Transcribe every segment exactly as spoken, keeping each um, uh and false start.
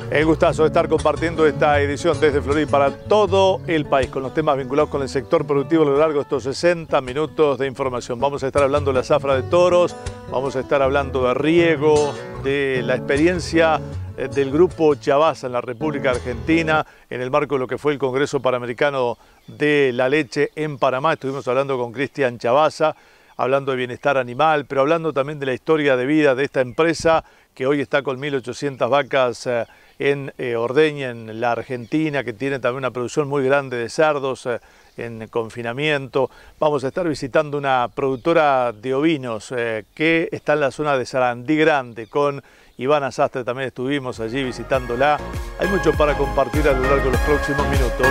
El gustazo de estar compartiendo esta edición desde Florida para todo el país con los temas vinculados con el sector productivo a lo largo de estos sesenta minutos de información. Vamos a estar hablando de la zafra de toros, vamos a estar hablando de riego, de la experiencia del Grupo Chavasa en la República Argentina en el marco de lo que fue el Congreso Panamericano de la Leche en Panamá. Estuvimos hablando con Cristian Chavasa, hablando de bienestar animal, pero hablando también de la historia de vida de esta empresa que hoy está con mil ochocientas vacas eh, en eh, ordeña en la Argentina, que tiene también una producción muy grande de cerdos eh, en confinamiento. Vamos a estar visitando una productora de ovinos eh, que está en la zona de Sarandí Grande. Con Ivana Sastre también estuvimos allí visitándola. Hay mucho para compartir a lo largo de los próximos minutos.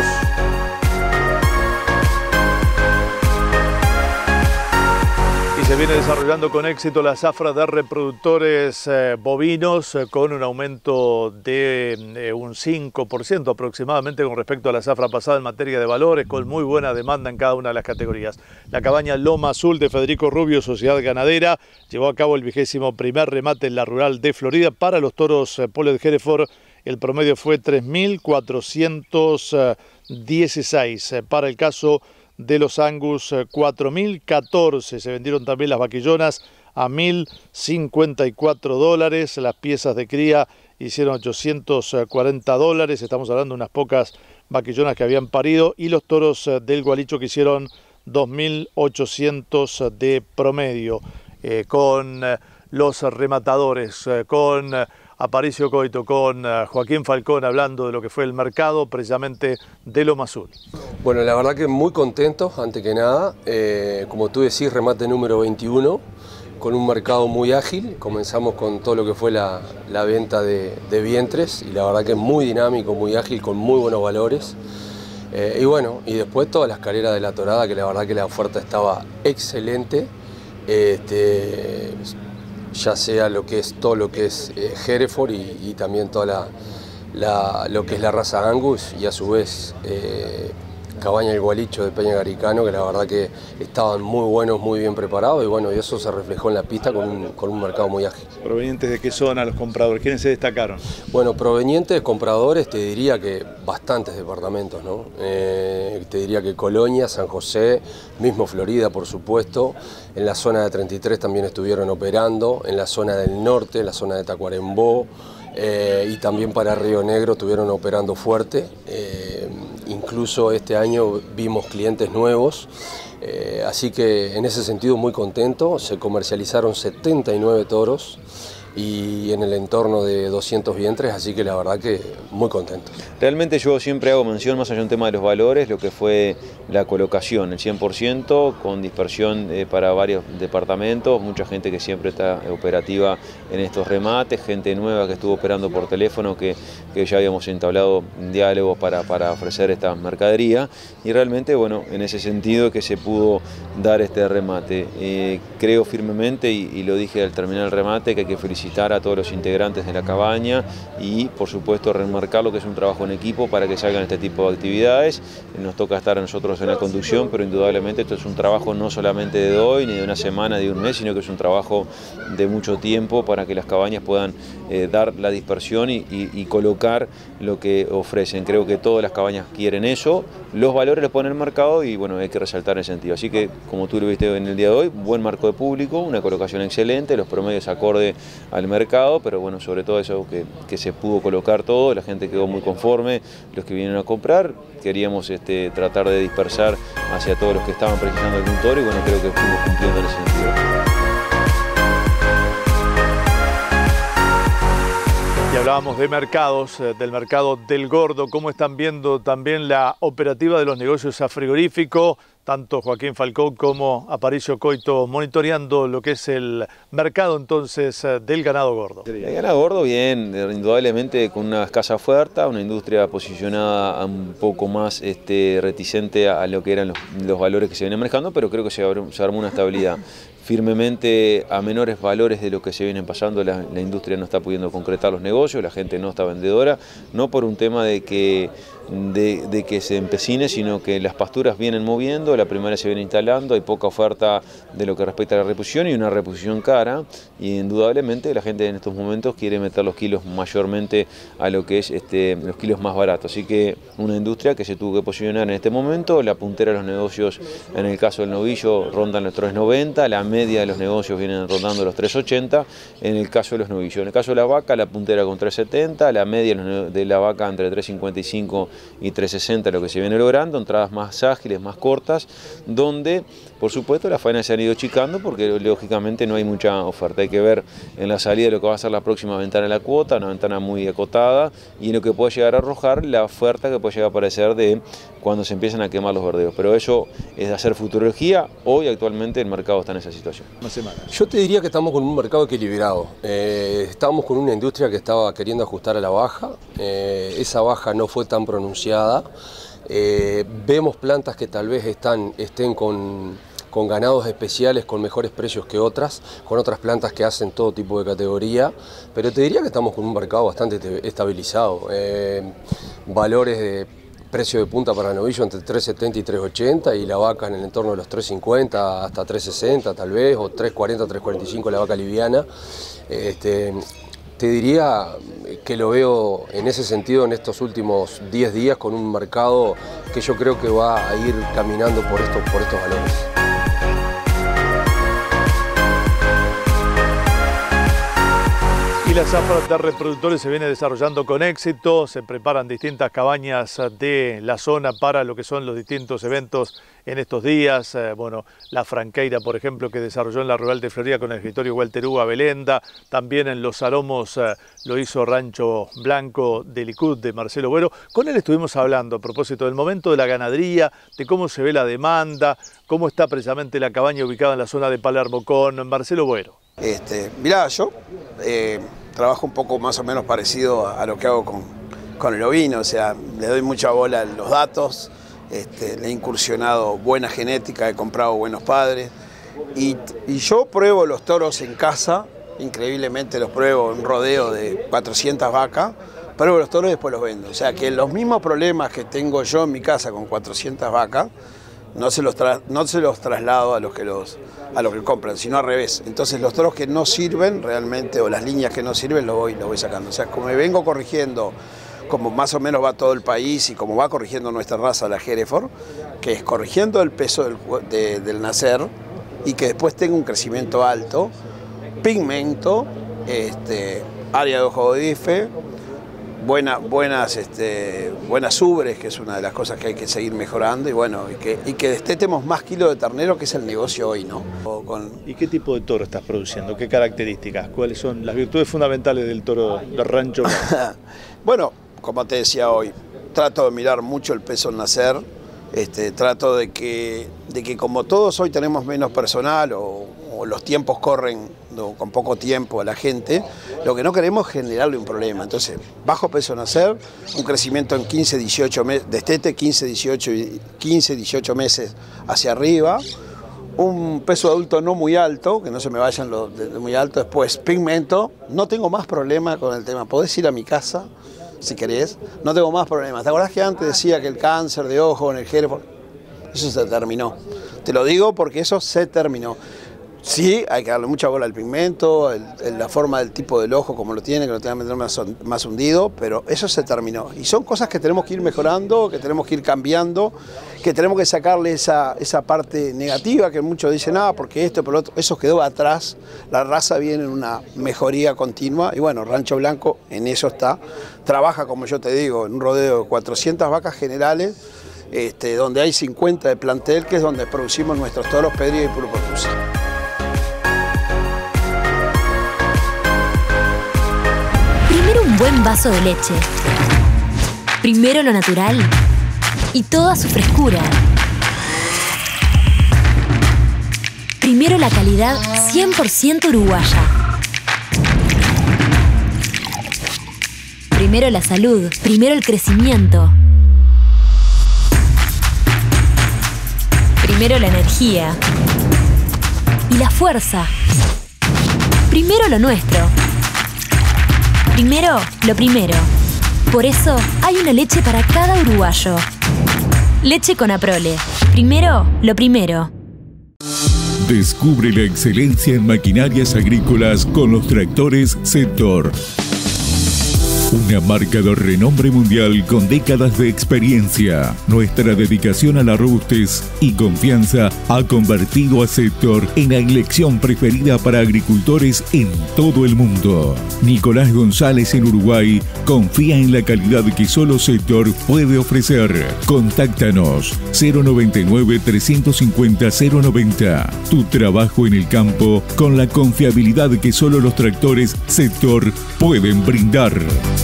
Se viene desarrollando con éxito la zafra de reproductores eh, bovinos eh, con un aumento de eh, un cinco por ciento aproximadamente con respecto a la zafra pasada en materia de valores, con muy buena demanda en cada una de las categorías. La cabaña Loma Azul de Federico Rubio, Sociedad Ganadera, llevó a cabo el vigésimo primer remate en la rural de Florida. Para los toros eh, Polo de Hereford el promedio fue tres mil cuatrocientos dieciséis. Eh, para el caso de los Angus, cuatro mil catorce. Se vendieron también las vaquillonas a mil cincuenta y cuatro dólares. Las piezas de cría hicieron ochocientos cuarenta dólares. Estamos hablando de unas pocas vaquillonas que habían parido. Y los toros del Gualicho que hicieron dos mil ochocientos de promedio. Eh, con los rematadores, eh, con Aparicio Coito, con Joaquín Falcón, hablando de lo que fue el mercado precisamente de Loma Azul. Bueno, la verdad que muy contentos, antes que nada. Eh, como tú decís, remate número veintiuno, con un mercado muy ágil. Comenzamos con todo lo que fue la, la venta de, de vientres, y la verdad que es muy dinámico, muy ágil, con muy buenos valores. Eh, y bueno, y después todas las carreras de la torada, que la verdad que la oferta estaba excelente. Este, ya sea lo que es todo lo que es eh, Hereford y, y también toda la, la, lo que es la raza Angus, y a su vez eh, cabaña El Gualicho de Peña Garicano, que la verdad que estaban muy buenos, muy bien preparados, y bueno, y eso se reflejó en la pista con un, con un mercado muy ágil. ¿Provenientes de qué zona los compradores? ¿Quiénes se destacaron? Bueno, provenientes de compradores, te diría que bastantes departamentos, ¿no? Eh, te diría que Colonia, San José, mismo Florida, por supuesto. En la zona de treinta y tres también estuvieron operando, en la zona del norte, en la zona de Tacuarembó, eh, y también para Río Negro estuvieron operando fuerte. Eh, incluso este año vimos clientes nuevos, eh, así que en ese sentido muy contento. Se comercializaron setenta y nueve toros y en el entorno de doscientos vientres, así que la verdad que muy contento. Realmente yo siempre hago mención, más allá de un tema de los valores, lo que fue la colocación, el cien por ciento, con dispersión eh, para varios departamentos, mucha gente que siempre está operativa en estos remates, gente nueva que estuvo operando por teléfono, que, que ya habíamos entablado diálogos para, para ofrecer esta mercadería, y realmente, bueno, en ese sentido que se pudo dar este remate. Eh, creo firmemente, y, y lo dije al terminar el remate, que hay que felicitar a todos los integrantes de la cabaña y, por supuesto, remarcar lo que es un trabajo en equipo para que salgan este tipo de actividades. Nos toca estar a nosotros en la conducción, pero indudablemente esto es un trabajo no solamente de hoy, ni de una semana, ni de un mes, sino que es un trabajo de mucho tiempo para que las cabañas puedan eh, dar la dispersión y, y, y colocar lo que ofrecen. Creo que todas las cabañas quieren eso, los valores los ponen en el mercado y, bueno, hay que resaltar ese sentido. Así que, como tú lo viste en el día de hoy, buen marco de público, una colocación excelente, los promedios acorde al mercado, pero bueno, sobre todo eso que, que se pudo colocar todo, la gente quedó muy conforme, los que vinieron a comprar. Queríamos este, tratar de dispersar hacia todos los que estaban precisando algún toro, y bueno, creo que fuimos cumpliendo en ese sentido. Y hablábamos de mercados, del mercado del gordo. ¿Cómo están viendo también la operativa de los negocios a frigorífico? Tanto Joaquín Falcón como Aparicio Coito monitoreando lo que es el mercado entonces del ganado gordo. El ganado gordo, bien, indudablemente con una escasa oferta, una industria posicionada un poco más este, reticente a lo que eran los, los valores que se venían manejando, pero creo que se, se armó una estabilidad. firmemente a menores valores de lo que se vienen pasando, la, la industria no está pudiendo concretar los negocios, la gente no está vendedora, no por un tema de que, de, de que se empecine, sino que las pasturas vienen moviendo, la primaria se viene instalando, hay poca oferta de lo que respecta a la reposición y una reposición cara, y indudablemente la gente en estos momentos quiere meter los kilos mayormente a lo que es este, los kilos más baratos, así que una industria que se tuvo que posicionar en este momento, la puntera de los negocios en el caso del novillo rondan los tres noventa, la media de los negocios vienen rondando los tres ochenta, en el caso de los novillos. En el caso de la vaca, la puntera con tres setenta, la media de la vaca entre tres cincuenta y cinco y tres sesenta, lo que se viene logrando, entradas más ágiles, más cortas, donde por supuesto las faenas se han ido achicando porque lógicamente no hay mucha oferta. Hay que ver en la salida lo que va a ser la próxima ventana de la cuota, una ventana muy acotada, y en lo que puede llegar a arrojar la oferta que puede llegar a aparecer de cuando se empiezan a quemar los verdeos. Pero eso es de hacer futurología. Hoy actualmente el mercado está en esa situación. Yo te diría que estamos con un mercado equilibrado. Eh, estamos con una industria que estaba queriendo ajustar a la baja. Eh, esa baja no fue tan pronunciada. Eh, vemos plantas que tal vez están, estén con, con ganados especiales con mejores precios que otras, con otras plantas que hacen todo tipo de categoría, pero te diría que estamos con un mercado bastante estabilizado. Eh, valores de precio de punta para novillo entre tres setenta y tres ochenta, y la vaca en el entorno de los tres cincuenta hasta tres sesenta tal vez, o tres cuarenta, tres cuarenta y cinco la vaca liviana. Este, Te diría que lo veo en ese sentido en estos últimos diez días con un mercado que yo creo que va a ir caminando por estos, por estos valores. Y la zafra de reproductores se viene desarrollando con éxito, se preparan distintas cabañas de la zona para lo que son los distintos eventos en estos días. Eh, bueno, la Franqueira, por ejemplo, que desarrolló en la Rural de Florida con el escritorio Walter Hugo Belenda, también en Los Salomos eh, lo hizo Rancho Blanco de Likud, de Marcelo Güero. Con él estuvimos hablando a propósito del momento de la ganadería, de cómo se ve la demanda, cómo está precisamente la cabaña ubicada en la zona de Palermo, con Marcelo Güero. Este, mirá, yo eh, trabajo un poco más o menos parecido a, a lo que hago con, con el ovino, o sea, le doy mucha bola a los datos, este, le he incursionado buena genética, he comprado buenos padres, y, y yo pruebo los toros en casa, increíblemente los pruebo en un rodeo de cuatrocientas vacas, pruebo los toros y después los vendo, o sea que los mismos problemas que tengo yo en mi casa con cuatrocientas vacas, no se los, tra no se los traslado a los que los a los que compran, sino al revés. Entonces los toros que no sirven realmente, o las líneas que no sirven, los voy, los voy sacando. O sea, como me vengo corrigiendo, como más o menos va todo el país y como va corrigiendo nuestra raza, la Hereford, que es corrigiendo el peso del, de, del nacer y que después tenga un crecimiento alto, pigmento, este, área de ojo de bife, Buena, buenas, este, buenas ubres, que es una de las cosas que hay que seguir mejorando, y bueno, y que, y que destetemos más kilos de ternero, que es el negocio hoy, ¿no? Con... ¿Y qué tipo de toro estás produciendo? ¿Qué características? ¿Cuáles son las virtudes fundamentales del toro de Rancho Blanco? Bueno, como te decía hoy, trato de mirar mucho el peso al nacer, este, trato de que, de que como todos hoy tenemos menos personal o, o los tiempos corren no, con poco tiempo a la gente, lo que no queremos es generarle un problema. Entonces, bajo peso al nacer, un crecimiento en quince, dieciocho meses, destete quince, dieciocho meses hacia arriba, un peso adulto no muy alto, que no se me vayan los de muy alto, después pigmento, no tengo más problema con el tema, podés ir a mi casa si querés, no tengo más problemas. ¿Te acordás que antes decía que el cáncer de ojo en el Hereford? Eso se terminó. Te lo digo porque eso se terminó. Sí, hay que darle mucha bola al pigmento, el, el, la forma del tipo del ojo, como lo tiene, que lo tenga que meter más, más hundido, pero eso se terminó. Y son cosas que tenemos que ir mejorando, que tenemos que ir cambiando, que tenemos que sacarle esa, esa parte negativa, que muchos dicen, ah, porque esto, pero otro, eso quedó atrás, la raza viene en una mejoría continua, y bueno, Rancho Blanco en eso está, trabaja, como yo te digo, en un rodeo de cuatrocientas vacas generales, este, donde hay cincuenta de plantel, que es donde producimos nuestros toros Pedría y Puro Portusa. Primero un buen vaso de leche. Primero lo natural y toda su frescura. Primero la calidad cien por ciento uruguaya. Primero la salud. Primero el crecimiento. Primero la energía. y la fuerza. Primero lo nuestro. Primero lo primero. Por eso hay una leche para cada uruguayo. Leche con Aprole. Primero lo primero. Descubre la excelencia en maquinarias agrícolas con los tractores Sector. Una marca de renombre mundial con décadas de experiencia. Nuestra dedicación a la robustez y confianza ha convertido a Sector en la elección preferida para agricultores en todo el mundo. Nicolás González en Uruguay confía en la calidad que solo Sector puede ofrecer. Contáctanos cero noventa y nueve, trescientos cincuenta, cero noventa. Tu trabajo en el campo con la confiabilidad que solo los tractores Sector pueden brindar.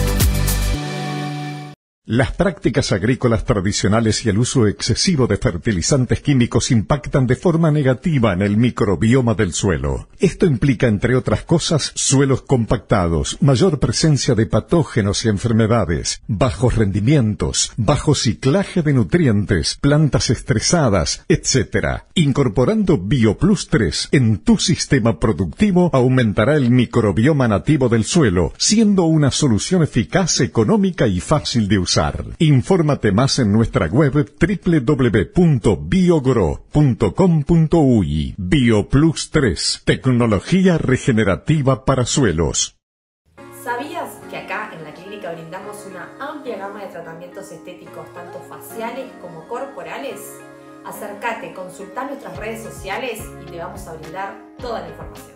Las prácticas agrícolas tradicionales y el uso excesivo de fertilizantes químicos impactan de forma negativa en el microbioma del suelo. Esto implica, entre otras cosas, suelos compactados, mayor presencia de patógenos y enfermedades, bajos rendimientos, bajo ciclaje de nutrientes, plantas estresadas, etcétera. Incorporando BioPlus tres en tu sistema productivo aumentará el microbioma nativo del suelo, siendo una solución eficaz, económica y fácil de usar. Infórmate más en nuestra web doble u doble u doble u punto biogro punto com punto uy. BioPlus tres, tecnología regenerativa para suelos. ¿Sabías que acá en la clínica brindamos una amplia gama de tratamientos estéticos, tanto faciales como corporales? Acércate, consultá nuestras redes sociales y te vamos a brindar toda la información.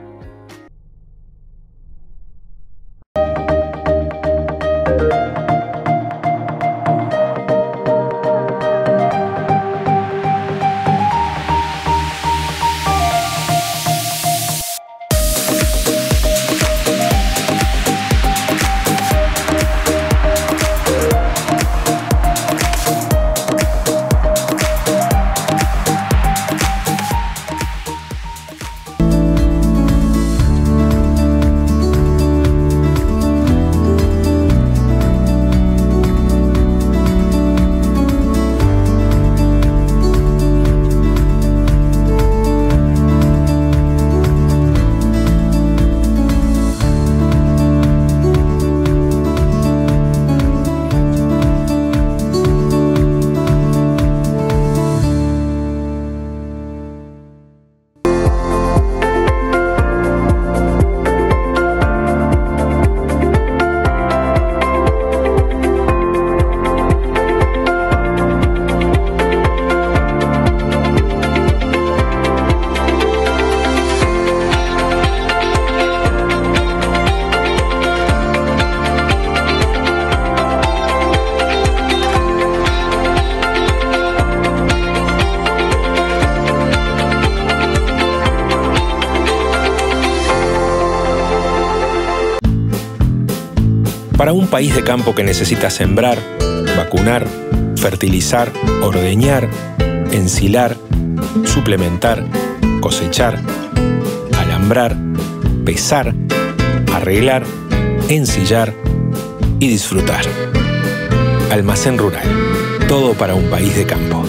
Para un país de campo que necesita sembrar, vacunar, fertilizar, ordeñar, ensilar, suplementar, cosechar, alambrar, pesar, arreglar, ensillar y disfrutar. Almacén Rural. Todo para un país de campo.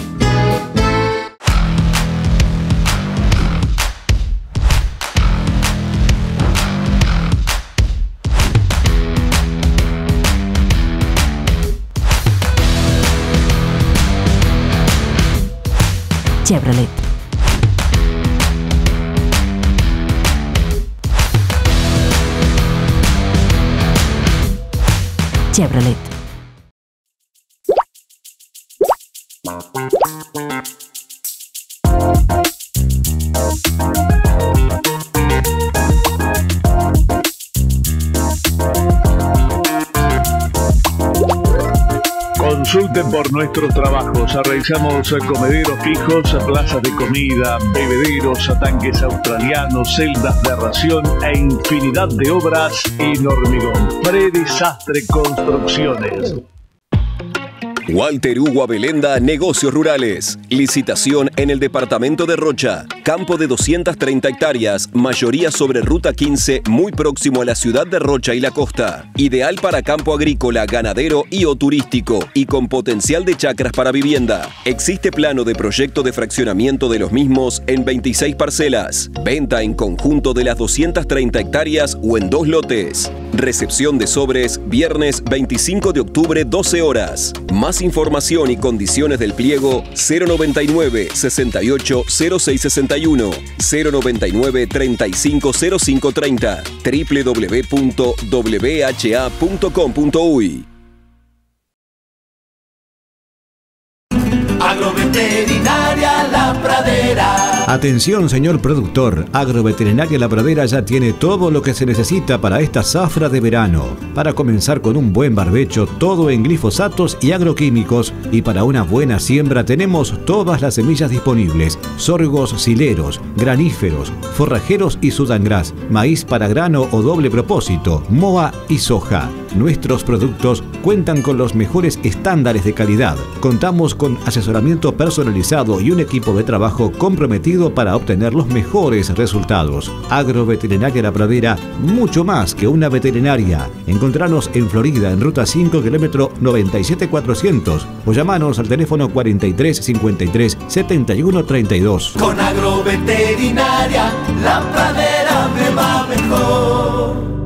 Chevrolet. Chevrolet. Consulten por nuestros trabajos. Realizamos comederos fijos, plazas de comida, bebederos, tanques australianos, celdas de ración e infinidad de obras en hormigón. Predesastre Construcciones. Walter Hugo Abelenda, Negocios Rurales. Licitación en el departamento de Rocha. Campo de doscientas treinta hectáreas, mayoría sobre Ruta quince, muy próximo a la ciudad de Rocha y la costa. Ideal para campo agrícola, ganadero y o turístico, y con potencial de chacras para vivienda. Existe plano de proyecto de fraccionamiento de los mismos en veintiséis parcelas. Venta en conjunto de las doscientas treinta hectáreas o en dos lotes. Recepción de sobres viernes veinticinco de octubre, doce horas. Más información y condiciones del pliego cero noventa y nueve, sesenta y ocho, cero seis sesenta y uno, cero noventa y nueve, treinta y cinco, cero cinco treinta, doble u doble u doble u punto w h a punto com punto uy. Agroveterinaria La Pradera. Atención, señor productor. Agroveterinaria La Pradera ya tiene todo lo que se necesita para esta zafra de verano. Para comenzar con un buen barbecho, todo en glifosatos y agroquímicos. Y para una buena siembra tenemos todas las semillas disponibles. Sorgos sileros, graníferos, forrajeros y sudangras, maíz para grano o doble propósito, moa y soja. Nuestros productos cuentan con los mejores estándares de calidad. Contamos con asesoramiento personalizado y un equipo de trabajo comprometido para obtener los mejores resultados. Agroveterinaria La Pradera, mucho más que una veterinaria. Encontranos en Florida, en Ruta cinco, kilómetro noventa y siete cuatrocientos, o llamanos al teléfono cuarenta y tres, cincuenta y tres, setenta y uno, treinta y dos. Con Agroveterinaria La Pradera me va mejor.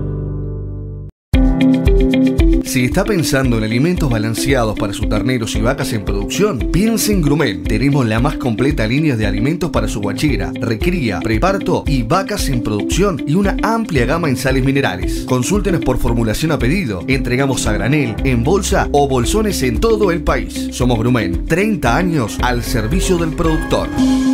Si está pensando en alimentos balanceados para sus terneros y vacas en producción, piense en Grumel. Tenemos la más completa línea de alimentos para su guachera, recría, preparto y vacas en producción, y una amplia gama en sales minerales. Consúltenos por formulación a pedido. Entregamos a granel, en bolsa o bolsones en todo el país. Somos Grumel, treinta años al servicio del productor.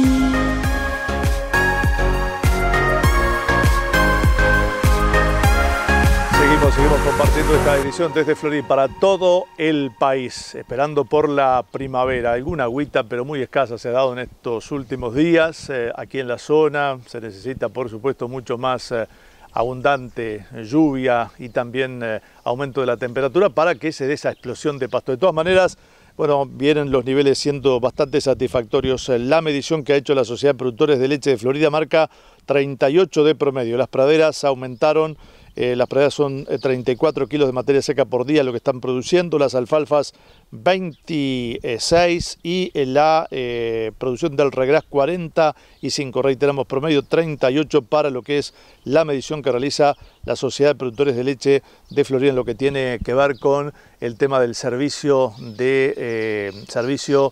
Seguimos compartiendo esta edición desde Florida para todo el país, esperando por la primavera. Alguna agüita, pero muy escasa, se ha dado en estos últimos días. Eh, aquí en la zona se necesita, por supuesto, mucho más eh, abundante lluvia y también eh, aumento de la temperatura para que se dé esa explosión de pasto. De todas maneras, bueno, vienen los niveles siendo bastante satisfactorios. La medición que ha hecho la Sociedad de Productores de Leche de Florida marca treinta y ocho de promedio. Las praderas aumentaron. Eh, las praderas son treinta y cuatro kilos de materia seca por día lo que están produciendo, las alfalfas veintiséis y la eh, producción del regras cuarenta y cinco, reiteramos promedio treinta y ocho para lo que es la medición que realiza la Sociedad de Productores de Leche de Florida en lo que tiene que ver con el tema del servicio de eh, servicio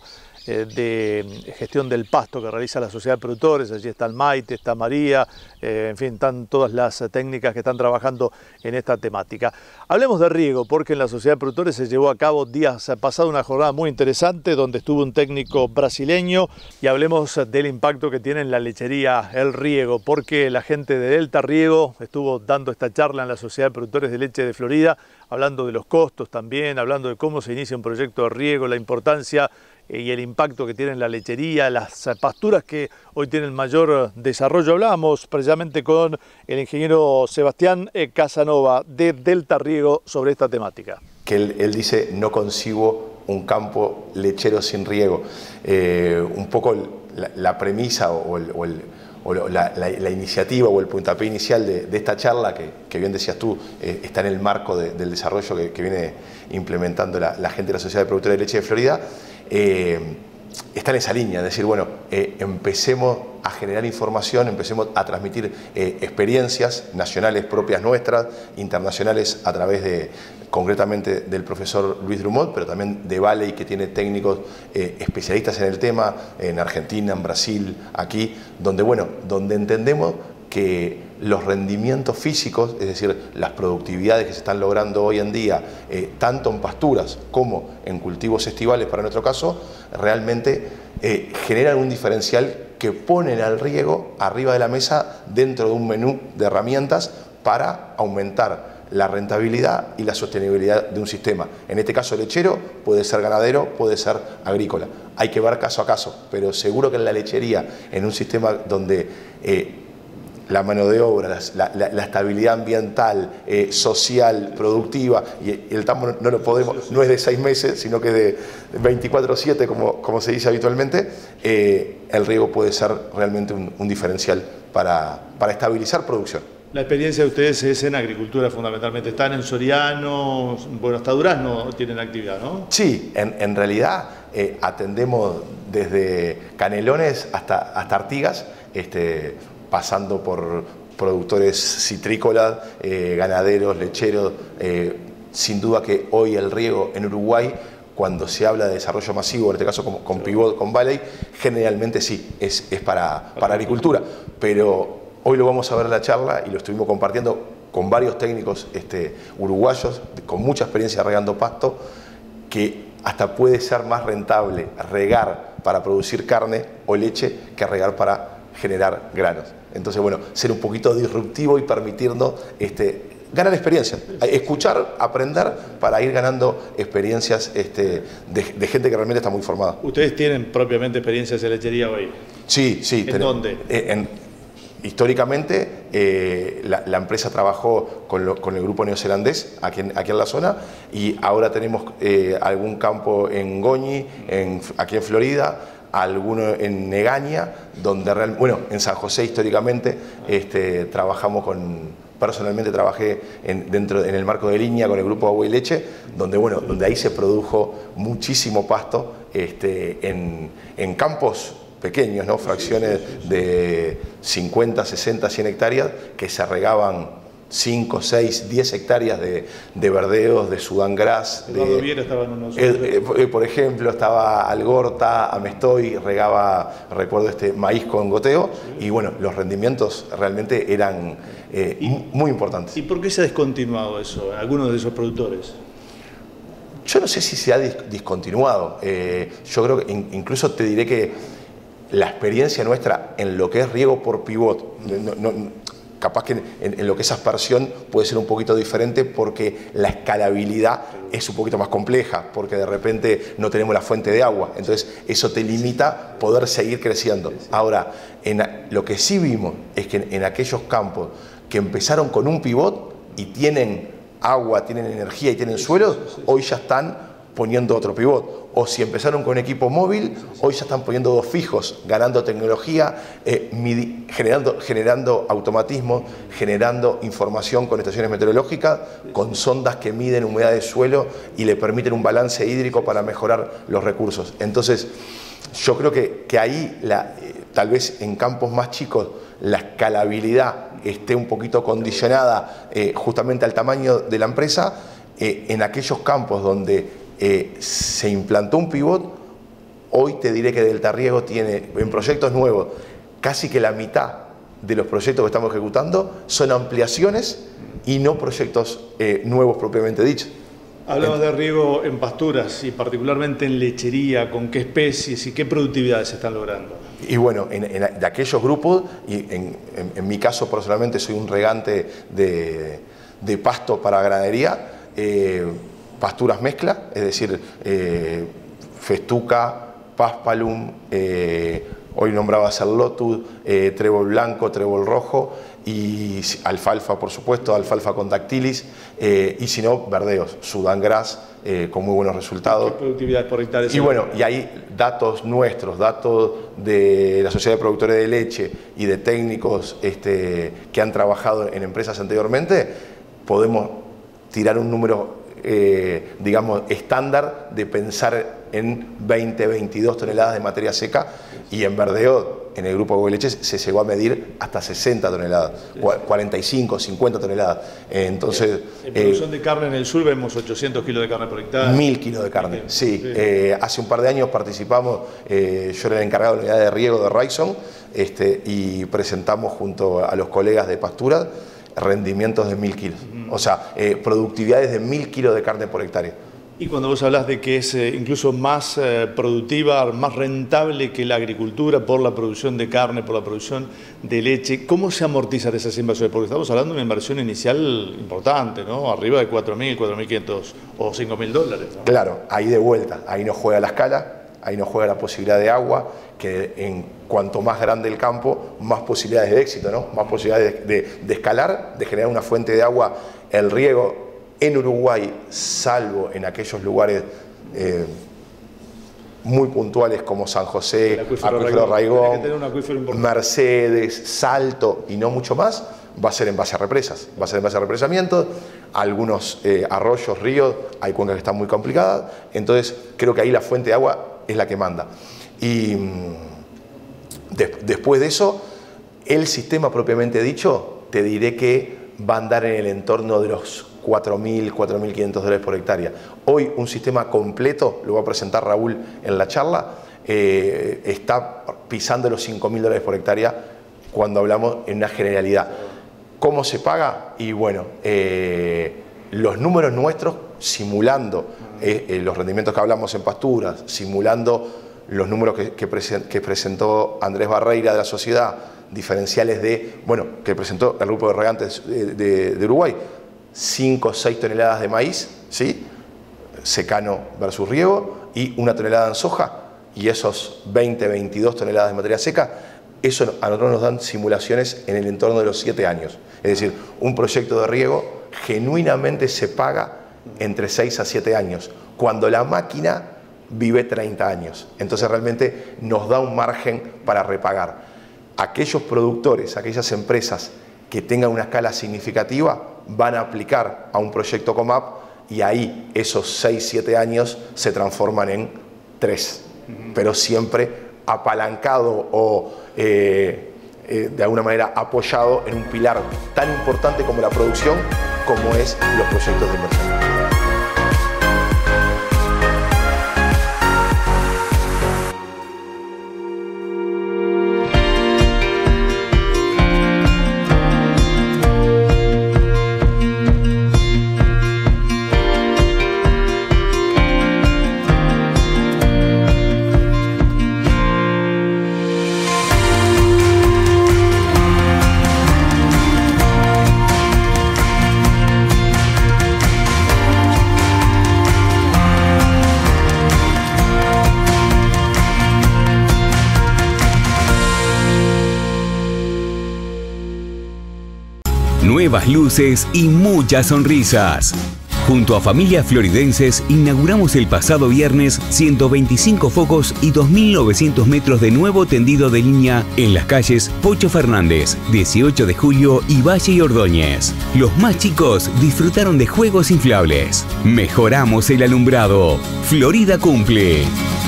de gestión del pasto que realiza la Sociedad de Productores. Allí está el Maite, está María, eh, en fin, están todas las técnicas que están trabajando en esta temática. Hablemos de riego, porque en la Sociedad de Productores se llevó a cabo días pasados una jornada muy interesante donde estuvo un técnico brasileño, y hablemos del impacto que tiene en la lechería el riego, porque la gente de Delta Riego estuvo dando esta charla en la Sociedad de Productores de Leche de Florida, hablando de los costos también, hablando de cómo se inicia un proyecto de riego, la importancia y el impacto que tiene en la lechería, las pasturas que hoy tienen mayor desarrollo. Hablábamos precisamente con el ingeniero Sebastián Casanova de Delta Riego sobre esta temática. Que él, él dice, no concibo un campo lechero sin riego. Eh, un poco la, la premisa o, el, o, el, o la, la, la iniciativa o el puntapié inicial de, de esta charla, que, que bien decías tú, eh, está en el marco de, del desarrollo que, que viene implementando la, la gente de la Sociedad de Productores de Leche de Florida. Eh, está en esa línea, es decir, bueno, eh, empecemos a generar información, empecemos a transmitir eh, experiencias nacionales propias nuestras, internacionales a través de, concretamente del profesor Luis Drummond, pero también de Valley, que tiene técnicos eh, especialistas en el tema, en Argentina, en Brasil, aquí, donde, bueno, donde entendemos que los rendimientos físicos, es decir, las productividades que se están logrando hoy en día, eh, tanto en pasturas como en cultivos estivales, para nuestro caso, realmente eh, generan un diferencial que ponen al riego arriba de la mesa dentro de un menú de herramientas para aumentar la rentabilidad y la sostenibilidad de un sistema. En este caso lechero, puede ser ganadero, puede ser agrícola. Hay que ver caso a caso, pero seguro que en la lechería, en un sistema donde eh, la mano de obra, la, la, la estabilidad ambiental, eh, social, productiva, y el tambo no lo podemos, no es de seis meses, sino que es de veinticuatro siete, como, como se dice habitualmente, eh, el riego puede ser realmente un, un diferencial para, para estabilizar producción. La experiencia de ustedes es en agricultura fundamentalmente. Están en Soriano, bueno, hasta Durazno tienen actividad, ¿no? Sí, en, en realidad eh, atendemos desde Canelones hasta, hasta Artigas, este, pasando por productores citrícolas, eh, ganaderos, lecheros. Eh, sin duda que hoy el riego en Uruguay, cuando se habla de desarrollo masivo, en este caso con, con Pivot, con Valley, generalmente sí, es, es para, para agricultura, pero hoy lo vamos a ver en la charla y lo estuvimos compartiendo con varios técnicos este, uruguayos con mucha experiencia regando pasto, que hasta puede ser más rentable regar para producir carne o leche que regar para generar granos. Entonces, bueno, ser un poquito disruptivo y permitirnos este, ganar experiencia, escuchar, aprender para ir ganando experiencias este, de, de gente que realmente está muy formada. ¿Ustedes tienen propiamente experiencias de lechería hoy? Sí, sí. ¿En tenemos, dónde? Eh, en, Históricamente, eh, la, la empresa trabajó con, lo, con el grupo neozelandés aquí en, aquí en la zona, y ahora tenemos eh, algún campo en Goñi, en, aquí en Florida, alguno en Negaña, donde real, bueno, en San José históricamente este, trabajamos con, personalmente trabajé en, dentro, en el marco de línea con el grupo Agua y Leche, donde, bueno, donde ahí se produjo muchísimo pasto este, en, en campos pequeños, ¿no? Fracciones de cincuenta, sesenta, cien hectáreas que se regaban cinco, seis, diez hectáreas de, de verdeos, de Sudán Gras. Eduardo Viera estaba en unos... Eh, eh, por ejemplo, estaba Algorta, Amestoy, regaba, recuerdo, este maíz con goteo, y bueno, los rendimientos realmente eran eh, y, muy importantes. ¿Y por qué se ha descontinuado eso, algunos de esos productores? Yo no sé si se ha discontinuado. Eh, yo creo que in, incluso te diré que la experiencia nuestra en lo que es riego por pivot, no, no, capaz que en, en lo que es aspersión puede ser un poquito diferente, porque la escalabilidad es un poquito más compleja, porque de repente no tenemos la fuente de agua, entonces eso te limita poder seguir creciendo. Ahora, en, lo que sí vimos es que en, en aquellos campos que empezaron con un pivot y tienen agua, tienen energía y tienen suelo, hoy ya están poniendo otro pivot. O si empezaron con equipo móvil, hoy ya están poniendo dos fijos, ganando tecnología, eh, midi, generando, generando automatismo, generando información con estaciones meteorológicas, con sondas que miden humedad de suelo y le permiten un balance hídrico para mejorar los recursos. Entonces, yo creo que, que ahí, la, eh, tal vez en campos más chicos, la escalabilidad esté un poquito condicionada eh, justamente al tamaño de la empresa. Eh, en aquellos campos donde Eh, se implantó un pivot, hoy te diré que Delta Riego tiene, en proyectos nuevos, casi que la mitad de los proyectos que estamos ejecutando son ampliaciones y no proyectos eh, nuevos propiamente dichos. Hablamos de riego en pasturas y particularmente en lechería, ¿con qué especies y qué productividades se están logrando? Y bueno, en, en, de aquellos grupos, y en, en, en mi caso personalmente soy un regante de, de pasto para ganadería, eh, pasturas mezcla, es decir, eh, festuca, paspalum, eh, hoy nombraba ser lotus, eh, trébol blanco, trébol rojo, y alfalfa, por supuesto, alfalfa con dactilis, eh, y si no, verdeos, Sudán Gras, eh, con muy buenos resultados. ¿Qué productividad por hectárea? Y bueno, y ahí datos nuestros, datos de la Sociedad de Productores de Leche y de técnicos este, que han trabajado en empresas anteriormente, podemos tirar un número Eh, digamos, estándar de pensar en veinte, veintidós toneladas de materia seca, y en verdeo, en el grupo Agua y Leche, se llegó a medir hasta sesenta toneladas, cuarenta y cinco, cincuenta toneladas. Eh, entonces, en producción eh, de carne en el sur vemos ochocientos kilos de carne por hectárea. Mil kilos de carne, sí. sí. Eh, hace un par de años participamos, eh, yo era el encargado de la unidad de riego de Raison, este, y presentamos junto a los colegas de pastura rendimientos de mil kilos, o sea, eh, productividades de mil kilos de carne por hectárea. Y cuando vos hablas de que es eh, incluso más eh, productiva, más rentable que la agricultura por la producción de carne, por la producción de leche, ¿cómo se amortizan esas inversiones? Porque estamos hablando de una inversión inicial importante, ¿no? Arriba de cuatro mil, cuatro mil quinientos o cinco mil dólares, ¿no? Claro, ahí de vuelta, ahí nos juega la escala, ahí no juega la posibilidad de agua, que en cuanto más grande el campo, más posibilidades de éxito, ¿no? Más posibilidades de, de, de escalar, de generar una fuente de agua. El riego en Uruguay, salvo en aquellos lugares eh, muy puntuales como San José, acuífero Acuífero Raigón, Raigón Mercedes, Salto y no mucho más, va a ser en base a represas, va a ser en base a represamiento. Algunos eh, arroyos, ríos, hay cuencas que están muy complicadas, entonces creo que ahí la fuente de agua es la que manda. Y de, después de eso, el sistema propiamente dicho, te diré que va a andar en el entorno de los cuatro mil, cuatro mil quinientos dólares por hectárea. Hoy un sistema completo, lo va a presentar Raúl en la charla, eh, está pisando los cinco mil dólares por hectárea cuando hablamos en una generalidad. ¿Cómo se paga? Y bueno, eh, los números nuestros, simulando eh, eh, los rendimientos que hablamos en pasturas, simulando los números que, que, presen, que presentó Andrés Barreira de la sociedad, diferenciales de, bueno, que presentó el grupo de regantes de, de, de Uruguay, cinco o seis toneladas de maíz, ¿sí? Secano versus riego, y una tonelada en soja, y esos veinte, veintidós toneladas de materia seca, eso a nosotros nos dan simulaciones en el entorno de los siete años. Es decir, un proyecto de riego genuinamente se paga entre seis a siete años, cuando la máquina vive treinta años. Entonces realmente nos da un margen para repagar. Aquellos productores, aquellas empresas que tengan una escala significativa van a aplicar a un proyecto COMAP y ahí esos seis, siete años se transforman en tres, uh-huh. Pero siempre apalancado o eh, eh, de alguna manera apoyado en un pilar tan importante como la producción, como es los proyectos de inversión. Nuevas luces y muchas sonrisas. Junto a familias floridenses inauguramos el pasado viernes ciento veinticinco focos y dos mil novecientos metros de nuevo tendido de línea en las calles Pocho Fernández, dieciocho de julio y Valle y Ordóñez. Los más chicos disfrutaron de juegos inflables. Mejoramos el alumbrado. Florida cumple.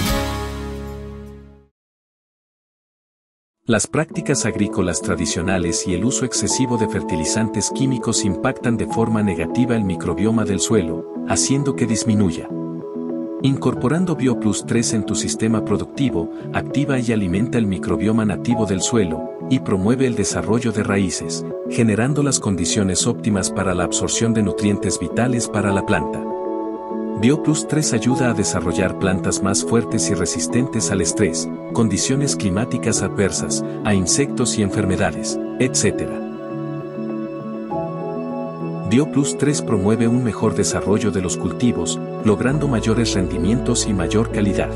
Las prácticas agrícolas tradicionales y el uso excesivo de fertilizantes químicos impactan de forma negativa el microbioma del suelo, haciendo que disminuya. Incorporando BioPlus tres en tu sistema productivo, activa y alimenta el microbioma nativo del suelo, y promueve el desarrollo de raíces, generando las condiciones óptimas para la absorción de nutrientes vitales para la planta. BioPlus tres ayuda a desarrollar plantas más fuertes y resistentes al estrés, condiciones climáticas adversas, a insectos y enfermedades, etcétera. BioPlus tres promueve un mejor desarrollo de los cultivos, logrando mayores rendimientos y mayor calidad.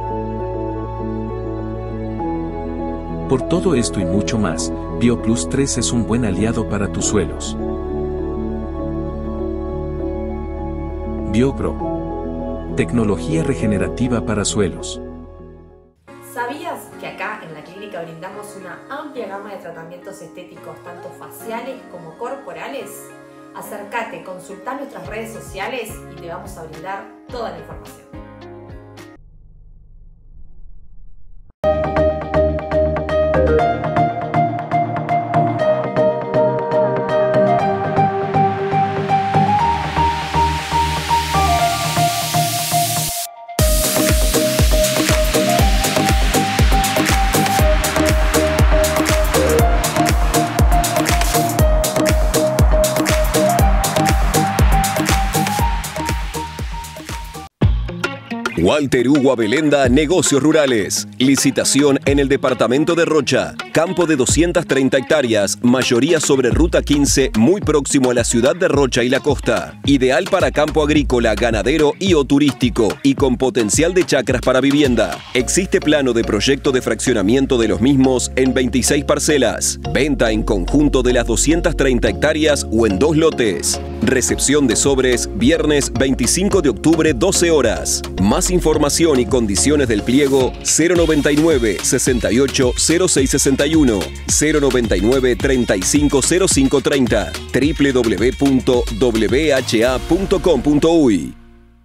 Por todo esto y mucho más, BioPlus tres es un buen aliado para tus suelos. BioGrow. Tecnología regenerativa para suelos. ¿Sabías que acá en la clínica brindamos una amplia gama de tratamientos estéticos tanto faciales como corporales? Acércate, consulta nuestras redes sociales y te vamos a brindar toda la información. Walter Hugo Abelenda, Negocios Rurales. Licitación en el departamento de Rocha. Campo de doscientas treinta hectáreas, mayoría sobre Ruta quince, muy próximo a la ciudad de Rocha y la costa. Ideal para campo agrícola, ganadero y o turístico, y con potencial de chacras para vivienda. Existe plano de proyecto de fraccionamiento de los mismos en veintiséis parcelas. Venta en conjunto de las doscientas treinta hectáreas o en dos lotes. Recepción de sobres viernes veinticinco de octubre, doce horas. Más información y condiciones del pliego cero noventa y nueve, sesenta y ocho, cero seis sesenta y uno, cero noventa y nueve, treinta y cinco, cero cinco treinta, doble u doble u doble u punto w h a punto com punto u y.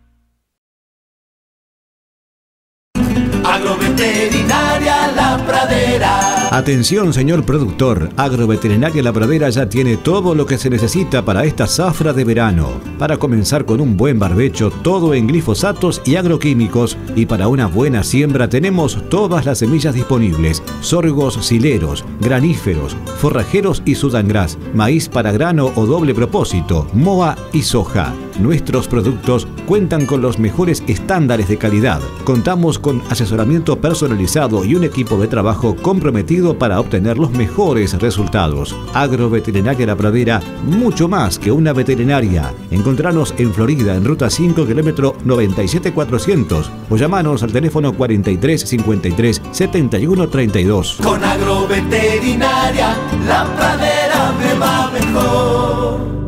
Agroveterinaria La Pradera. Atención, señor productor, Agroveterinaria La Pradera ya tiene todo lo que se necesita para esta zafra de verano. Para comenzar con un buen barbecho, todo en glifosatos y agroquímicos. Y para una buena siembra tenemos todas las semillas disponibles: sorgos sileros, graníferos, forrajeros y sudangras, maíz para grano o doble propósito, moa y soja. Nuestros productos cuentan con los mejores estándares de calidad. Contamos con asesoramiento personalizado y un equipo de trabajo comprometido para obtener los mejores resultados. Agroveterinaria La Pradera, mucho más que una veterinaria. Encontranos en Florida, en Ruta cinco, kilómetro noventa y siete cuatrocientos, o llamanos al teléfono cuarenta y tres, cincuenta y tres, setenta y uno, treinta y dos. Con Agroveterinaria La Pradera me va mejor.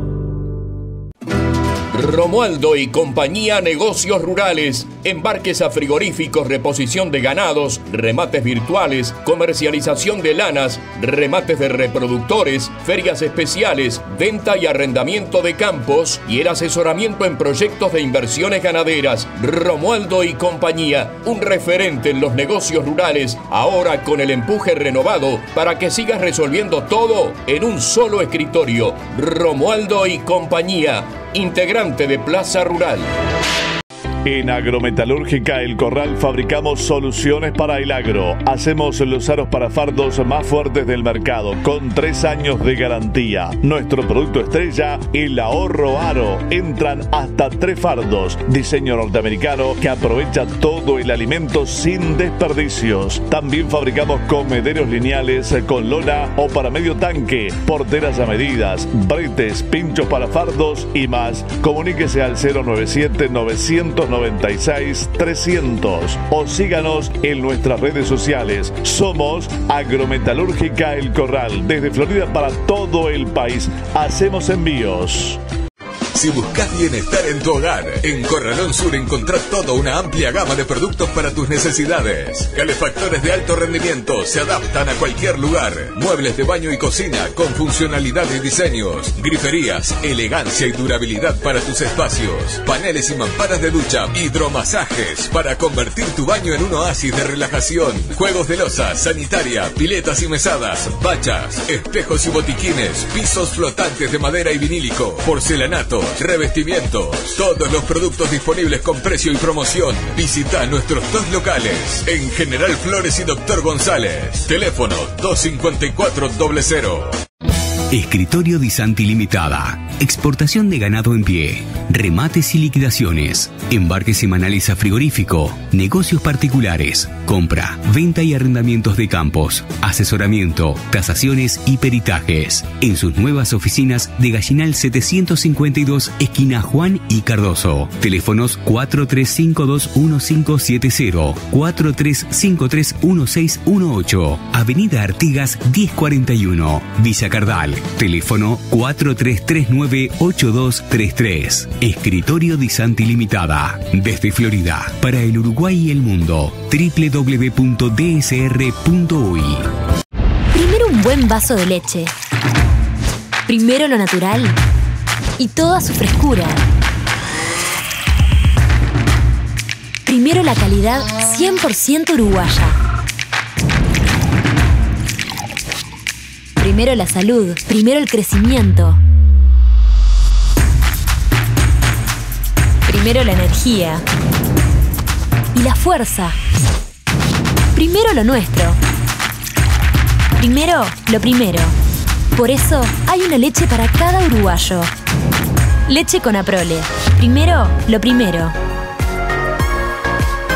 Romualdo y compañía Negocios Rurales, embarques a frigoríficos, reposición de ganados, remates virtuales, comercialización de lanas, remates de reproductores, ferias especiales, venta y arrendamiento de campos y el asesoramiento en proyectos de inversiones ganaderas. Romualdo y compañía, un referente en los negocios rurales, ahora con el empuje renovado para que sigas resolviendo todo en un solo escritorio. Romualdo y compañía, integrante de Plaza Rural. En Agrometalúrgica El Corral fabricamos soluciones para el agro. Hacemos los aros para fardos más fuertes del mercado, con tres años de garantía. Nuestro producto estrella, el ahorro aro. Entran hasta tres fardos. Diseño norteamericano que aprovecha todo el alimento sin desperdicios. También fabricamos comederos lineales con lona o para medio tanque, porteras a medidas, bretes, pinchos para fardos y más. Comuníquese al cero noventa y siete, novecientos noventa y seis, trescientos o síganos en nuestras redes sociales. Somos Agrometalúrgica El Corral, desde Florida para todo el país. Hacemos envíos. Si buscas bienestar en tu hogar, en Corralón Sur encontrás toda una amplia gama de productos para tus necesidades. Calefactores de alto rendimiento se adaptan a cualquier lugar. Muebles de baño y cocina con funcionalidad y diseños. Griferías, elegancia y durabilidad para tus espacios. Paneles y mamparas de ducha. Hidromasajes para convertir tu baño en un oasis de relajación. Juegos de loza, sanitaria, piletas y mesadas, bachas, espejos y botiquines, pisos flotantes de madera y vinílico, porcelanato, revestimientos, todos los productos disponibles con precio y promoción. Visita nuestros dos locales en General Flores y Doctor González. Teléfono dos cinco cuatro cero cero. Escritorio Di Santi Limitada. Exportación de ganado en pie. Remates y liquidaciones. Embarques semanales a frigorífico. Negocios particulares. Compra, venta y arrendamientos de campos. Asesoramiento, tasaciones y peritajes. En sus nuevas oficinas de Gallinal setecientos cincuenta y dos, esquina Juan y Cardoso. Teléfonos cuatro tres cinco dos uno cinco siete cero, cuatro tres cinco tres uno seis uno ocho. Avenida Artigas diez cuarenta y uno, Villa Cardal. Teléfono cuatro tres tres nueve ocho dos tres tres. Escritorio Di Santi Limitada. Desde Florida, para el Uruguay y el mundo. doble u doble u doble u punto d s r punto u y. Primero un buen vaso de leche. Primero lo natural. Y toda su frescura. Primero la calidad cien por ciento uruguaya. Primero la salud, primero el crecimiento. Primero la energía. Y la fuerza. Primero lo nuestro. Primero lo primero. Por eso hay una leche para cada uruguayo. Leche con Aprole. Primero lo primero.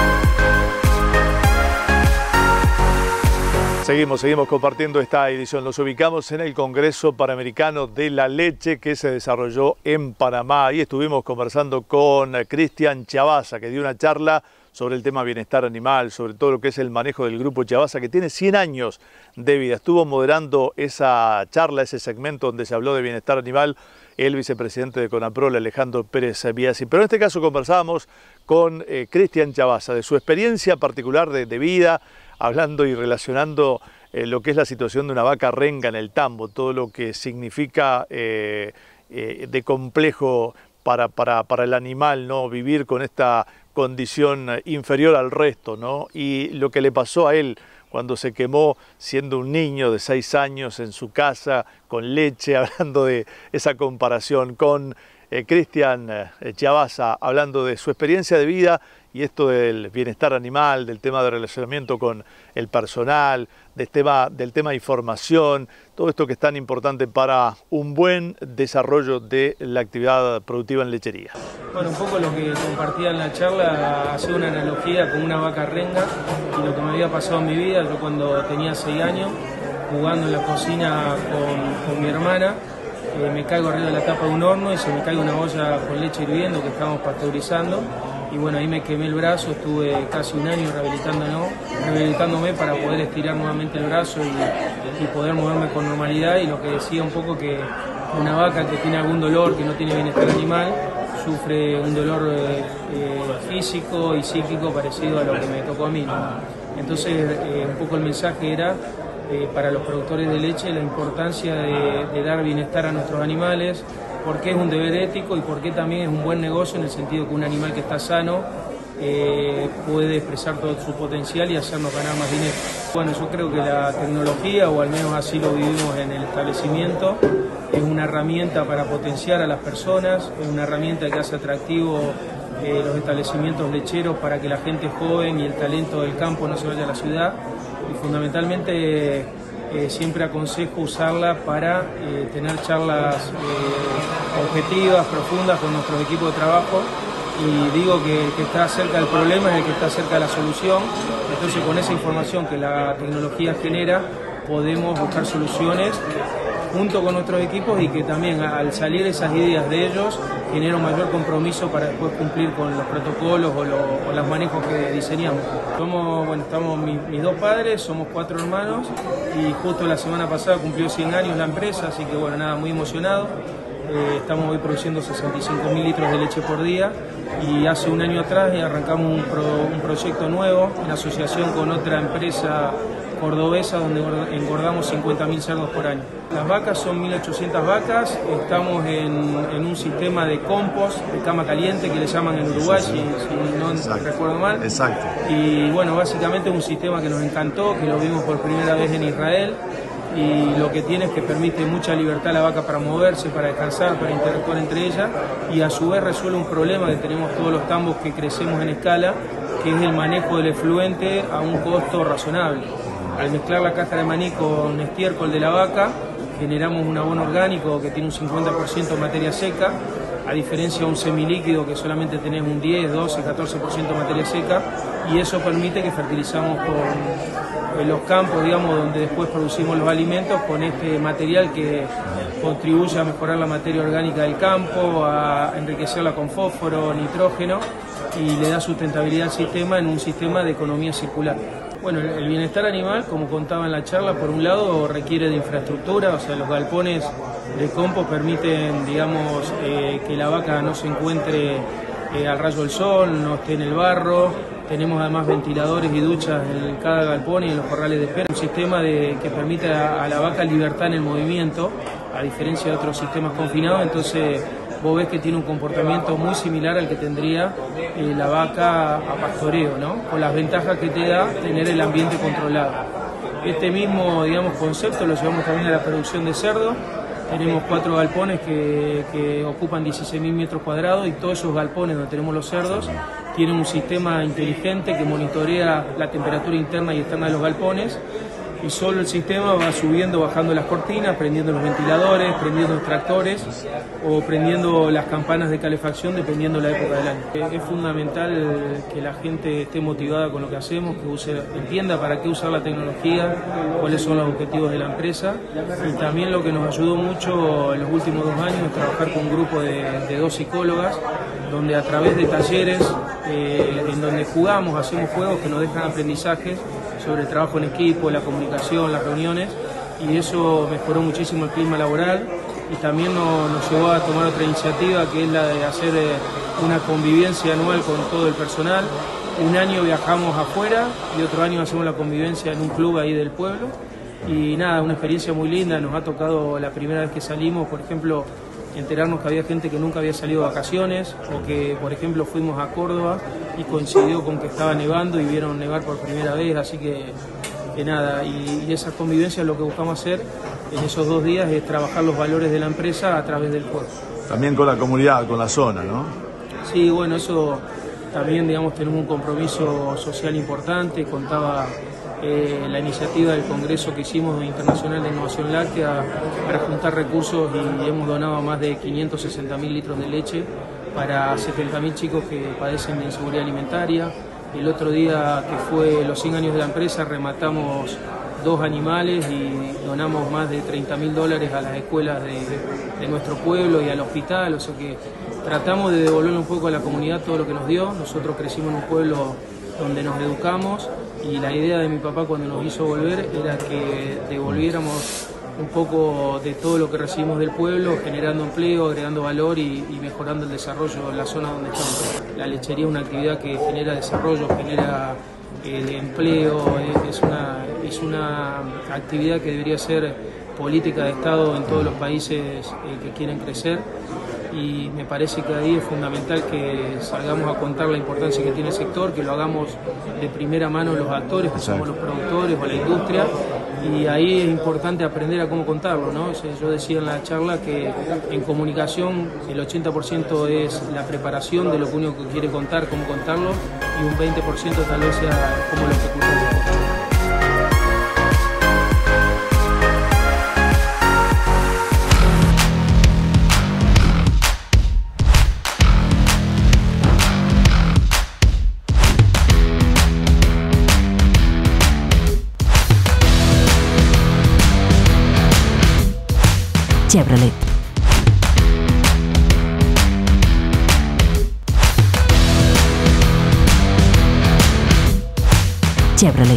Seguimos, seguimos compartiendo esta edición. Nos ubicamos en el Congreso Panamericano de la Leche que se desarrolló en Panamá. Ahí estuvimos conversando con Cristian Chavasa, que dio una charla sobre el tema bienestar animal, sobre todo lo que es el manejo del grupo Chavasa, que tiene cien años de vida. Estuvo moderando esa charla, ese segmento donde se habló de bienestar animal, el vicepresidente de CONAPROL, Alejandro Pérez Biasi. Pero en este caso conversábamos con eh, Cristian Chavasa, de su experiencia particular de, de vida, hablando y relacionando eh, lo que es la situación de una vaca renga en el tambo, todo lo que significa eh, eh, de complejo para, para, para el animal, ¿no? Vivir con esta condición inferior al resto, ¿no? Y lo que le pasó a él cuando se quemó siendo un niño de seis años en su casa con leche, hablando de esa comparación con eh, Cristian eh, Chavasa, hablando de su experiencia de vida y esto del bienestar animal, del tema de relacionamiento con el personal, del tema, del tema de información, todo esto que es tan importante para un buen desarrollo de la actividad productiva en lechería. Bueno, un poco lo que compartía en la charla, hacía una analogía con una vaca renga y lo que me había pasado en mi vida. Yo cuando tenía seis años, jugando en la cocina con, con mi hermana, eh, me caigo arriba de la tapa de un horno y se me cae una olla con leche hirviendo que estábamos pasteurizando. Y bueno, ahí me quemé el brazo, estuve casi un año rehabilitándome, rehabilitándome para poder estirar nuevamente el brazo y, y poder moverme con normalidad. Y lo que decía un poco que una vaca que tiene algún dolor, que no tiene bienestar animal, sufre un dolor eh, eh, físico y psíquico parecido a lo que me tocó a mí, ¿no? Entonces, eh, un poco el mensaje era eh, para los productores de leche la importancia de, de dar bienestar a nuestros animales, porque es un deber ético y porque también es un buen negocio en el sentido que un animal que está sano eh, puede expresar todo su potencial y hacernos ganar más dinero. Bueno, yo creo que la tecnología, o al menos así lo vivimos en el establecimiento, es una herramienta para potenciar a las personas, es una herramienta que hace atractivo eh, los establecimientos lecheros para que la gente joven y el talento del campo no se vaya a la ciudad, y fundamentalmente Eh, siempre aconsejo usarla para eh, tener charlas eh, objetivas, profundas con nuestros equipos de trabajo, y digo que el que está cerca del problema es el que está cerca de la solución. Entonces, con esa información que la tecnología genera, podemos buscar soluciones junto con nuestros equipos, y que también al salir esas ideas de ellos genera un mayor compromiso para después cumplir con los protocolos o, lo, o los manejos que diseñamos. Somos, bueno, estamos mis, mis dos padres, somos cuatro hermanos, y justo la semana pasada cumplió cien años la empresa, así que bueno, nada, muy emocionado. Eh, estamos hoy produciendo sesenta y cinco mil litros de leche por día, y hace un año atrás arrancamos un, pro, un proyecto nuevo en asociación con otra empresa cordobesa donde engordamos cincuenta mil cerdos por año. Las vacas son mil ochocientas vacas, estamos en, en un sistema de compost, de cama caliente, que le llaman en Uruguay, si, si no Exacto. recuerdo mal. Exacto. Y bueno, básicamente es un sistema que nos encantó, que lo vimos por primera vez en Israel, y lo que tiene es que permite mucha libertad a la vaca para moverse, para descansar, para interactuar entre ellas, y a su vez resuelve un problema que tenemos todos los tambos que crecemos en escala, que es el manejo del efluente a un costo razonable. Al mezclar la cáscara de maní con estiércol de la vaca, generamos un abono orgánico que tiene un cincuenta por ciento de materia seca, a diferencia de un semilíquido que solamente tenemos un diez, doce, catorce por ciento de materia seca, y eso permite que fertilizamos con los campos, digamos, donde después producimos los alimentos, con este material que contribuye a mejorar la materia orgánica del campo, a enriquecerla con fósforo, nitrógeno, y le da sustentabilidad al sistema en un sistema de economía circular. Bueno, el bienestar animal, como contaba en la charla, por un lado requiere de infraestructura, o sea, los galpones de compost permiten, digamos, eh, que la vaca no se encuentre eh, al rayo del sol, no esté en el barro. Tenemos además ventiladores y duchas en cada galpón y en los corrales de espera. Un sistema de, que permite a, a la vaca libertad en el movimiento, a diferencia de otros sistemas confinados. Entonces vos ves que tiene un comportamiento muy similar al que tendría eh, la vaca a pastoreo, ¿no? Con las ventajas que te da tener el ambiente controlado. Este mismo, digamos, concepto lo llevamos también a la producción de cerdo. Tenemos cuatro galpones que, que ocupan dieciséis mil metros cuadrados, y todos esos galpones donde tenemos los cerdos tienen un sistema inteligente que monitorea la temperatura interna y externa de los galpones, y solo el sistema va subiendo, bajando las cortinas, prendiendo los ventiladores, prendiendo los tractores o prendiendo las campanas de calefacción dependiendo de la época del año. Es fundamental que la gente esté motivada con lo que hacemos, que use, entienda para qué usar la tecnología, cuáles son los objetivos de la empresa, y también lo que nos ayudó mucho en los últimos dos años es trabajar con un grupo de, de dos psicólogas, donde a través de talleres eh, en donde jugamos, hacemos juegos que nos dejan aprendizajes sobre el trabajo en equipo, la comunicación, las reuniones, y eso mejoró muchísimo el clima laboral y también nos, nos llevó a tomar otra iniciativa, que es la de hacer eh, una convivencia anual con todo el personal. Un año viajamos afuera y otro año hacemos la convivencia en un club ahí del pueblo, y nada, una experiencia muy linda. Nos ha tocado la primera vez que salimos, por ejemplo, enterarnos que había gente que nunca había salido de vacaciones, o que, por ejemplo, fuimos a Córdoba y coincidió con que estaba nevando y vieron nevar por primera vez, así que, que nada, y, y esas convivencias lo que buscamos hacer en esos dos días es trabajar los valores de la empresa a través del juego. También con la comunidad, con la zona, ¿no? Sí, bueno, eso también, digamos, tenemos un compromiso social importante. Contaba Eh, la iniciativa del Congreso que hicimos Internacional de Innovación Láctea para juntar recursos, y hemos donado más de quinientos sesenta mil litros de leche para setenta mil chicos que padecen de inseguridad alimentaria. El otro día, que fue los cien años de la empresa, rematamos dos animales y donamos más de treinta mil dólares a las escuelas de, de nuestro pueblo y al hospital. O sea que tratamos de devolverle un poco a la comunidad todo lo que nos dio. Nosotros crecimos en un pueblo donde nos educamos, y la idea de mi papá cuando nos hizo volver era que devolviéramos un poco de todo lo que recibimos del pueblo, generando empleo, agregando valor y, y mejorando el desarrollo en la zona donde estamos. La lechería es una actividad que genera desarrollo, genera eh, empleo, es una, es una actividad que debería ser política de Estado en todos los países eh, que quieren crecer. Y me parece que ahí es fundamental que salgamos a contar la importancia que tiene el sector, que lo hagamos de primera mano los actores, que somos los productores o la industria, y ahí es importante aprender a cómo contarlo, ¿no? O sea, yo decía en la charla que en comunicación el ochenta por ciento es la preparación de lo que uno quiere contar, cómo contarlo, y un veinte por ciento tal vez sea cómo lo ejecutamos. Chevrolet. Chevrolet.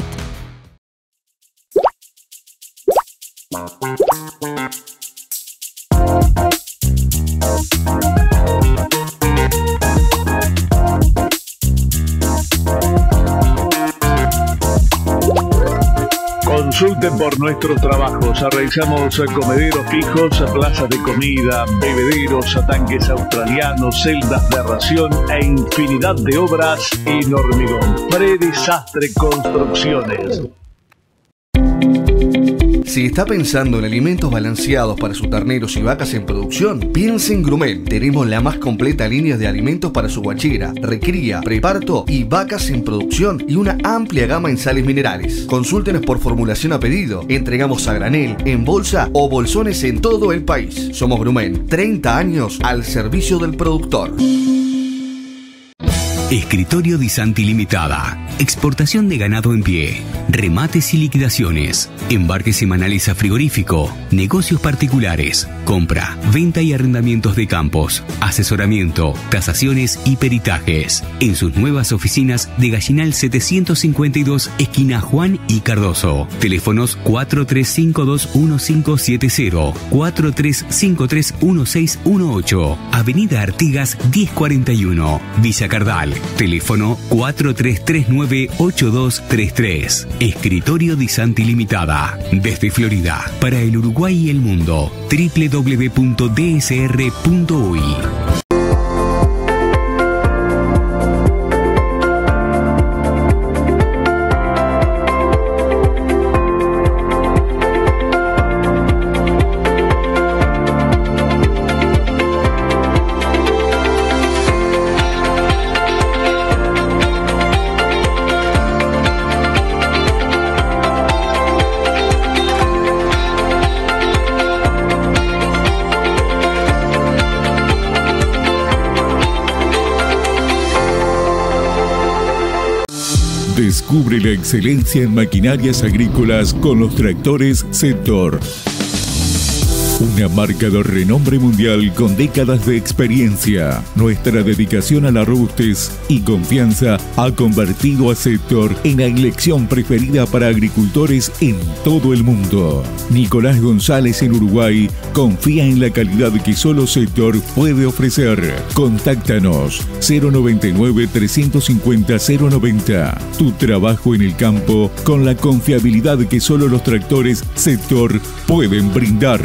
Consulten por nuestros trabajos. Realizamos comederos fijos, plazas de comida, bebederos, tanques australianos, celdas de ración e infinidad de obras en hormigón. Predesastre Construcciones. Si está pensando en alimentos balanceados para sus terneros y vacas en producción, piense en Grumel. Tenemos la más completa línea de alimentos para su guachera, recría, preparto y vacas en producción, y una amplia gama en sales minerales. Consúltenos por formulación a pedido. Entregamos a granel, en bolsa o bolsones en todo el país. Somos Grumel, treinta años al servicio del productor. Escritorio Di Santi Limitada. Exportación de ganado en pie. Remates y liquidaciones. Embarques semanales a frigorífico. Negocios particulares. Compra, venta y arrendamientos de campos. Asesoramiento, tasaciones y peritajes. En sus nuevas oficinas de Gallinal setecientos cincuenta y dos, esquina Juan y Cardoso. Teléfonos cuatro tres cinco dos uno cinco siete cero, cuatro tres cinco tres uno seis uno ocho. Avenida Artigas diez cuarenta y uno, Villa Cardal. Teléfono cuatro tres tres nueve ocho dos tres tres. Escritorio Di Santi Limitada. Desde Florida, para el Uruguay y el mundo. doble u doble u doble u punto d s r punto u y. Descubre la excelencia en maquinarias agrícolas con los tractores Sector. Una marca de renombre mundial con décadas de experiencia. Nuestra dedicación a la robustez y confianza ha convertido a Sector en la elección preferida para agricultores en todo el mundo. Nicolás González en Uruguay confía en la calidad que solo Sector puede ofrecer. Contáctanos cero noventa y nueve, trescientos cincuenta, cero noventa. Tu trabajo en el campo con la confiabilidad que solo los tractores Sector pueden brindar.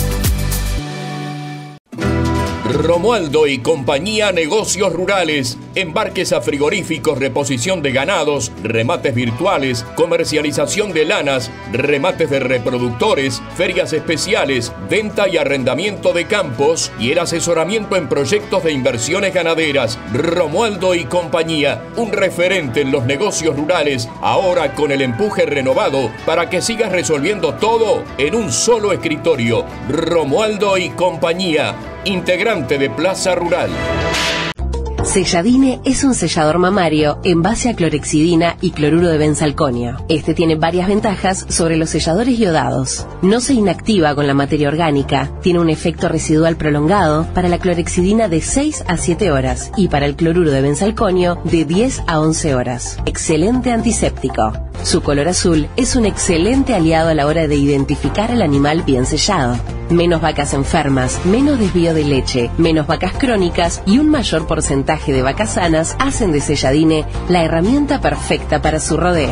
Romualdo y compañía Negocios Rurales, embarques a frigoríficos, reposición de ganados, remates virtuales, comercialización de lanas, remates de reproductores, ferias especiales, venta y arrendamiento de campos y el asesoramiento en proyectos de inversiones ganaderas. Romualdo y compañía, un referente en los negocios rurales, ahora con el empuje renovado para que sigas resolviendo todo en un solo escritorio. Romualdo y compañía, integrante de Plaza Rural. Selladine es un sellador mamario en base a clorexidina y cloruro de benzalconio. Este tiene varias ventajas sobre los selladores yodados. No se inactiva con la materia orgánica, tiene un efecto residual prolongado para la clorexidina de seis a siete horas y para el cloruro de benzalconio de diez a once horas. Excelente antiséptico. Su color azul es un excelente aliado a la hora de identificar al animal bien sellado. Menos vacas enfermas, menos desvío de leche, menos vacas crónicas y un mayor porcentaje de vacas sanas hacen de Selladine la herramienta perfecta para su rodeo.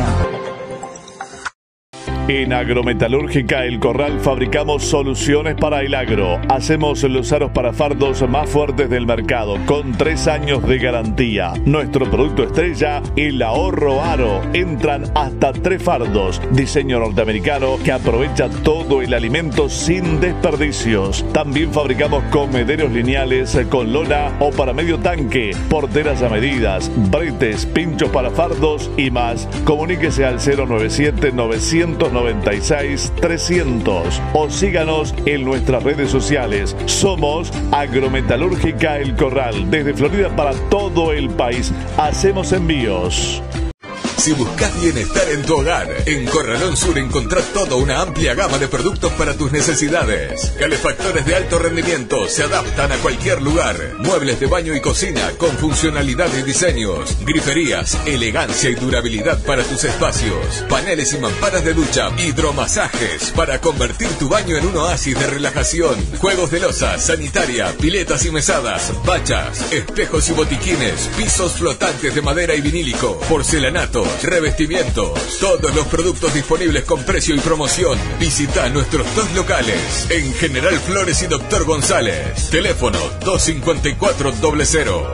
En Agrometalúrgica El Corral fabricamos soluciones para el agro. Hacemos los aros para fardos más fuertes del mercado, con tres años de garantía. Nuestro producto estrella, el ahorro aro. Entran hasta tres fardos. Diseño norteamericano que aprovecha todo el alimento sin desperdicios. También fabricamos comederos lineales con lona o para medio tanque, porteras a medidas, bretes, pinchos para fardos y más. Comuníquese al cero noventa y siete, novecientos noventa y seis, trescientos o síganos en nuestras redes sociales. Somos Agrometalúrgica El Corral, desde Florida para todo el país. Hacemos envíos. Si buscas bienestar en tu hogar, en Corralón Sur encontrás toda una amplia gama de productos para tus necesidades. Calefactores de alto rendimiento se adaptan a cualquier lugar. Muebles de baño y cocina con funcionalidad y diseños. Griferías, elegancia y durabilidad para tus espacios. Paneles y mamparas de ducha. Hidromasajes para convertir tu baño en un oasis de relajación. Juegos de loza, sanitaria, piletas y mesadas, bachas, espejos y botiquines, pisos flotantes de madera y vinílico, porcelanato, revestimientos, todos los productos disponibles con precio y promoción. Visita nuestros dos locales en General Flores y Doctor González. Teléfono dos cinco cuatro cero cero.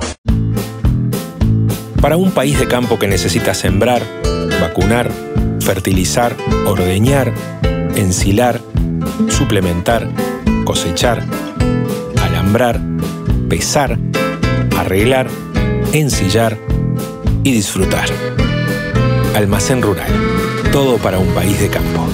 Para un país de campo que necesita sembrar, vacunar, fertilizar, ordeñar, ensilar, suplementar, cosechar, alambrar, pesar, arreglar, ensillar y disfrutar. Almacén Rural. Todo para un país de campo.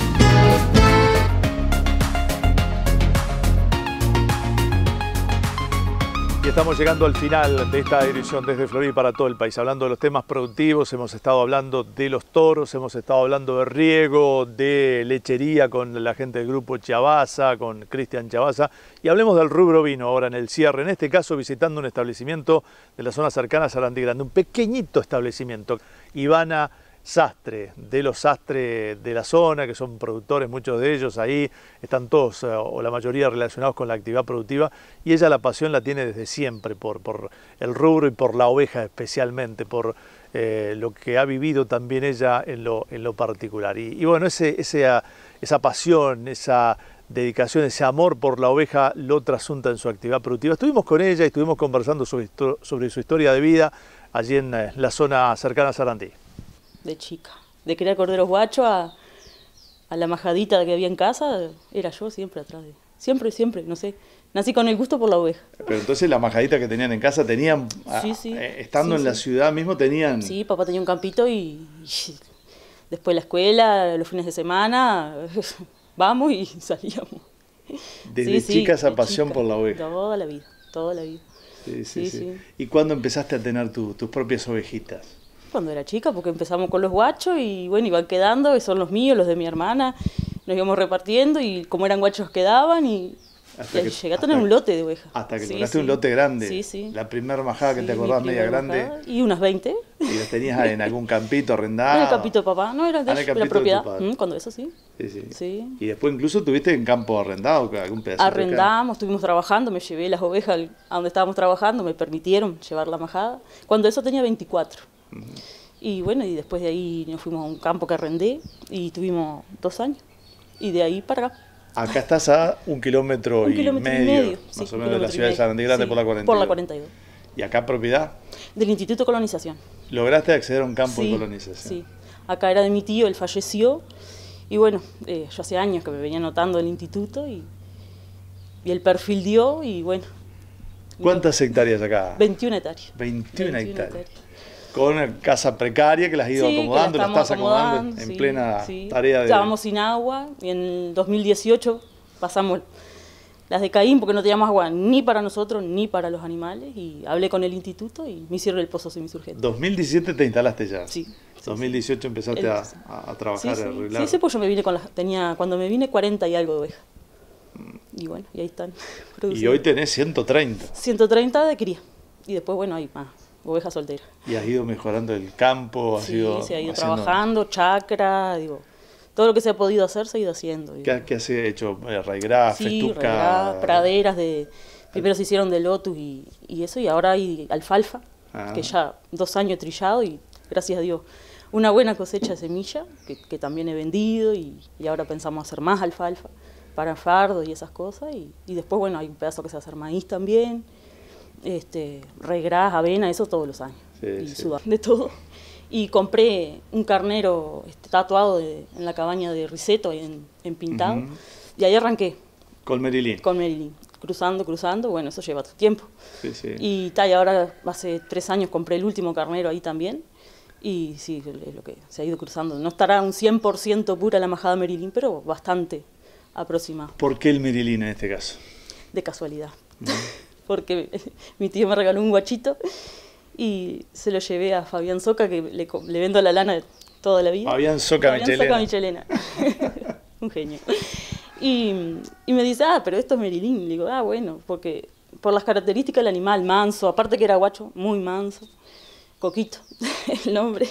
Y estamos llegando al final de esta edición desde Florida para todo el país. Hablando de los temas productivos, hemos estado hablando de los toros, hemos estado hablando de riego, de lechería con la gente del grupo Chavasa, con Cristian Chavasa. Y hablemos del rubro vino ahora en el cierre. En este caso visitando un establecimiento de la zona cercana a Sarandí Grande. Un pequeñito establecimiento. Ivana Sastre, de los sastres de la zona, que son productores, muchos de ellos ahí, están todos o la mayoría relacionados con la actividad productiva, y ella la pasión la tiene desde siempre por, por el rubro y por la oveja especialmente, por eh, lo que ha vivido también ella en lo, en lo particular. Y, y bueno, ese, ese, esa pasión, esa dedicación, ese amor por la oveja lo trasunta en su actividad productiva. Estuvimos con ella y estuvimos conversando sobre, sobre su historia de vida allí en la zona cercana a Sarandí. De chica, de criar corderos guachos a, a la majadita que había en casa, era yo siempre atrás de... Siempre, siempre, no sé. Nací con el gusto por la oveja. Pero entonces la majadita que tenían en casa, tenían, sí, sí, eh, estando sí, en la sí. ciudad mismo, tenían... Sí, papá tenía un campito y, y después la escuela, los fines de semana, vamos y salíamos. Desde sí, chica sí, esa pasión chica, por la oveja. Toda la vida, toda la vida. Sí, sí, sí, sí. sí. ¿Y cuándo empezaste a tener tu, tus propias ovejitas? Cuando era chica, porque empezamos con los guachos y bueno, iban quedando, que son los míos, los de mi hermana, nos íbamos repartiendo y como eran guachos quedaban y, Hasta y que- llegué a tener hasta- un lote de ovejas. Hasta que Sí, lograste sí. un lote grande. Sí, sí. La primera majada que Sí, te mi acordás, media primera grande. bajada, y unas veinte. Y las tenías en algún campito arrendado. En el campito de papá, no era de, Ah, en el de la campito de tu propiedad. padre. Mm, cuando eso sí. Sí, sí. Sí. Y después incluso tuviste en campo arrendado, algún pedacito. Arrendamos, estuvimos trabajando, me llevé las ovejas al- a donde estábamos trabajando, me permitieron llevar la majada. Cuando eso tenía veinticuatro. Y bueno, y después de ahí nos fuimos a un campo que arrendé y tuvimos dos años. Y de ahí para acá. Acá estás a un kilómetro, Un y, kilómetro y medio, medio, más sí, o un menos, de la kilómetro y ciudad de medio. Sarandí Grande Sí, por la cuarenta y por dos. la cuarenta y dos. ¿Y acá propiedad? Del Instituto de Colonización. ¿Lograste acceder a un campo de Sí, colonización? Sí, acá era de mi tío, él falleció. Y bueno, eh, yo hace años que me venía anotando del instituto y, y el perfil dio y bueno. ¿Cuántas hectáreas acá? veintiuna hectáreas. veintiuna veintiuna hectáreas. Con una casa precaria que las has ido Sí, que la acomodando, la estamos estás acomodando acomodando, en sí, plena sí. tarea de... Estábamos sin agua y en el dos mil dieciocho pasamos las de Caín porque no teníamos agua ni para nosotros ni para los animales y hablé con el instituto y me hicieron el pozo semisurgente. dos mil diecisiete te instalaste ya. Sí. dos mil dieciocho empezaste El- a, a- a trabajar, Sí, a sí, arreglar. sí, sí, pues yo me vine con las, tenía, cuando me vine cuarenta y algo de ovejas. Y bueno, y ahí están. Y produciendo. hoy tenés ciento treinta. ciento treinta de cría. Y después, bueno, hay más, ovejas solteras. Y has ido mejorando el campo, has Sí, ido se ha ido haciendo- trabajando, chacra, digo, todo lo que se ha podido hacer se ha ido haciendo. digo. ¿Qué, qué has hecho? Eh, Raigraf, Sí, festuca... regar, praderas de... Primero se hicieron de lotus y, y eso, y ahora hay alfalfa, Ah. que ya dos años he trillado y gracias a Dios una buena cosecha de semilla, que, que también he vendido y, y ahora pensamos hacer más alfalfa para fardos y esas cosas. Y, y después, bueno, hay un pedazo que se va a hacer maíz también, este, regras, avena, eso todos los años. Sí, y sí. sudar, de todo. Y compré un carnero este, tatuado de- en la cabaña de Riseto, ahí en, en Pintado, Ujú. y ahí arranqué Con Merilín. con Merilín, cruzando, cruzando, bueno, eso lleva tu tiempo. Sí, sí. Y, ta, y ahora hace tres años compré el último carnero ahí también, y sí, es lo que se ha ido cruzando. No estará un cien por ciento pura la majada Merilín, pero bastante aproximada, ¿Por qué el Merilín en este caso? de casualidad. Porque mi tío me regaló un guachito y se lo llevé a Fabián Soca, que le, co- le vendo la lana toda la vida. Fabián Soca Fabián Michelena. Soca Michelena. Un genio. Y, y me dice, ah, pero esto es Merilín. Le digo, ah, bueno, porque por las características del animal, manso, aparte que era guacho, muy manso, Coquito, el nombre.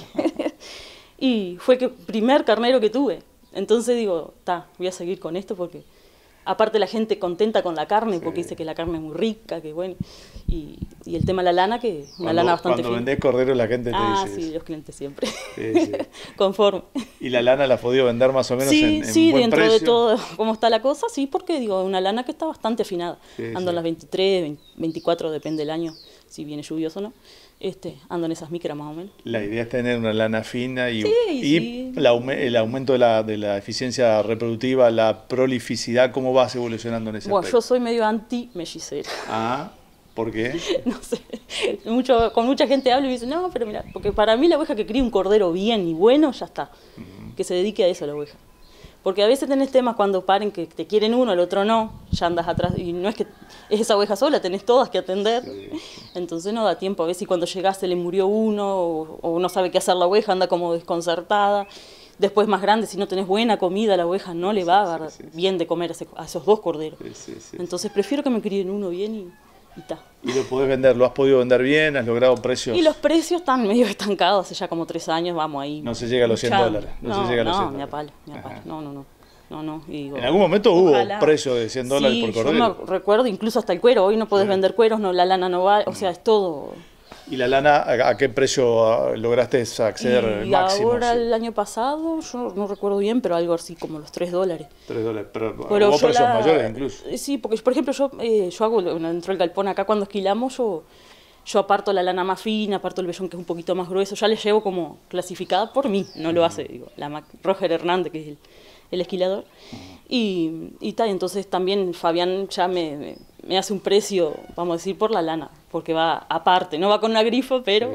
Y fue el primer carnero que tuve. Entonces digo, ta, voy a seguir con esto porque aparte la gente contenta con la carne, porque dice que la carne es muy rica, que bueno. Y, y el tema de la lana, que una Cuando, lana bastante cuando fina. vendés cordero la gente te Ah, dice sí, eso. los clientes siempre. Sí, sí. Conforme. ¿Y la lana la has podido vender más o menos Sí, en, en sí, buen dentro de precio? todo cómo está la cosa, sí, porque digo, una lana que está bastante afinada. Sí, ando sí. en las veintitrés, veinte, veinticuatro, depende del año, si viene lluvioso o no. Este, ando en esas micras más o menos. La idea es tener una lana fina y, Sí, y sí. la aume- el aumento de la, de la eficiencia reproductiva, la prolificidad, ¿cómo vas evolucionando en ese Bueno, yo aspecto? soy medio anti-mellicera. Ah, ¿por qué? No sé, mucho, con mucha gente hablo y me dice, no, pero mira, porque para mí la oveja que cría un cordero bien y bueno, ya está. Que se dedique a eso la oveja. Porque a veces tenés temas cuando paren que te quieren uno, el otro no, ya andas atrás. Y no es que es esa oveja sola, tenés todas que atender. Entonces no da tiempo. A veces cuando llegás se le murió uno o, o no sabe qué hacer la oveja, anda como desconcertada. Después más grande, si no tenés buena comida, la oveja no le va a dar bien de comer a, ese- a esos dos corderos. Entonces prefiero que me críen uno bien y y ta. Y lo podés vender, lo has podido vender bien, has logrado precios. Y los precios están medio estancados, hace ya como tres años, vamos ahí. No se llega a los cien luchando. dólares, no No, se llega a los no, cien ni a palo, ni a palo. No, no, no. No, no. Y digo, En algún momento hubo ojalá. precio de cien dólares Sí, por yo cordero. me recuerdo incluso hasta el cuero. Hoy no podés vender cueros, no, la lana no va, o sea, es todo. ¿Y la lana a, a qué precio ah, lograste acceder Y máximo? ahora sí? el año pasado, yo no recuerdo bien, pero algo así como los tres dólares. Tres dólares, pero, Pero hubo yo precios la- mayores incluso. eh, Sí, porque por ejemplo yo, eh, yo hago, bueno, dentro del galpón acá cuando esquilamos, yo, yo aparto la lana más fina, aparto el vellón que es un poquito más grueso, ya le llevo como clasificada por mí, no lo hace, digo, la ma- Roger Hernández, que es el, el esquilador. Y, y tal, entonces también Fabián ya me, me, me hace un precio, vamos a decir, por la lana, porque va aparte, no va con una grifa, pero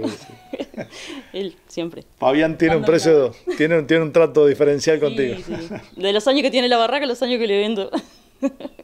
él siempre. Fabián tiene un Cuando precio, tiene, un- tiene un trato diferencial Sí, contigo. sí. De los años que tiene la barraca, los años que le vendo.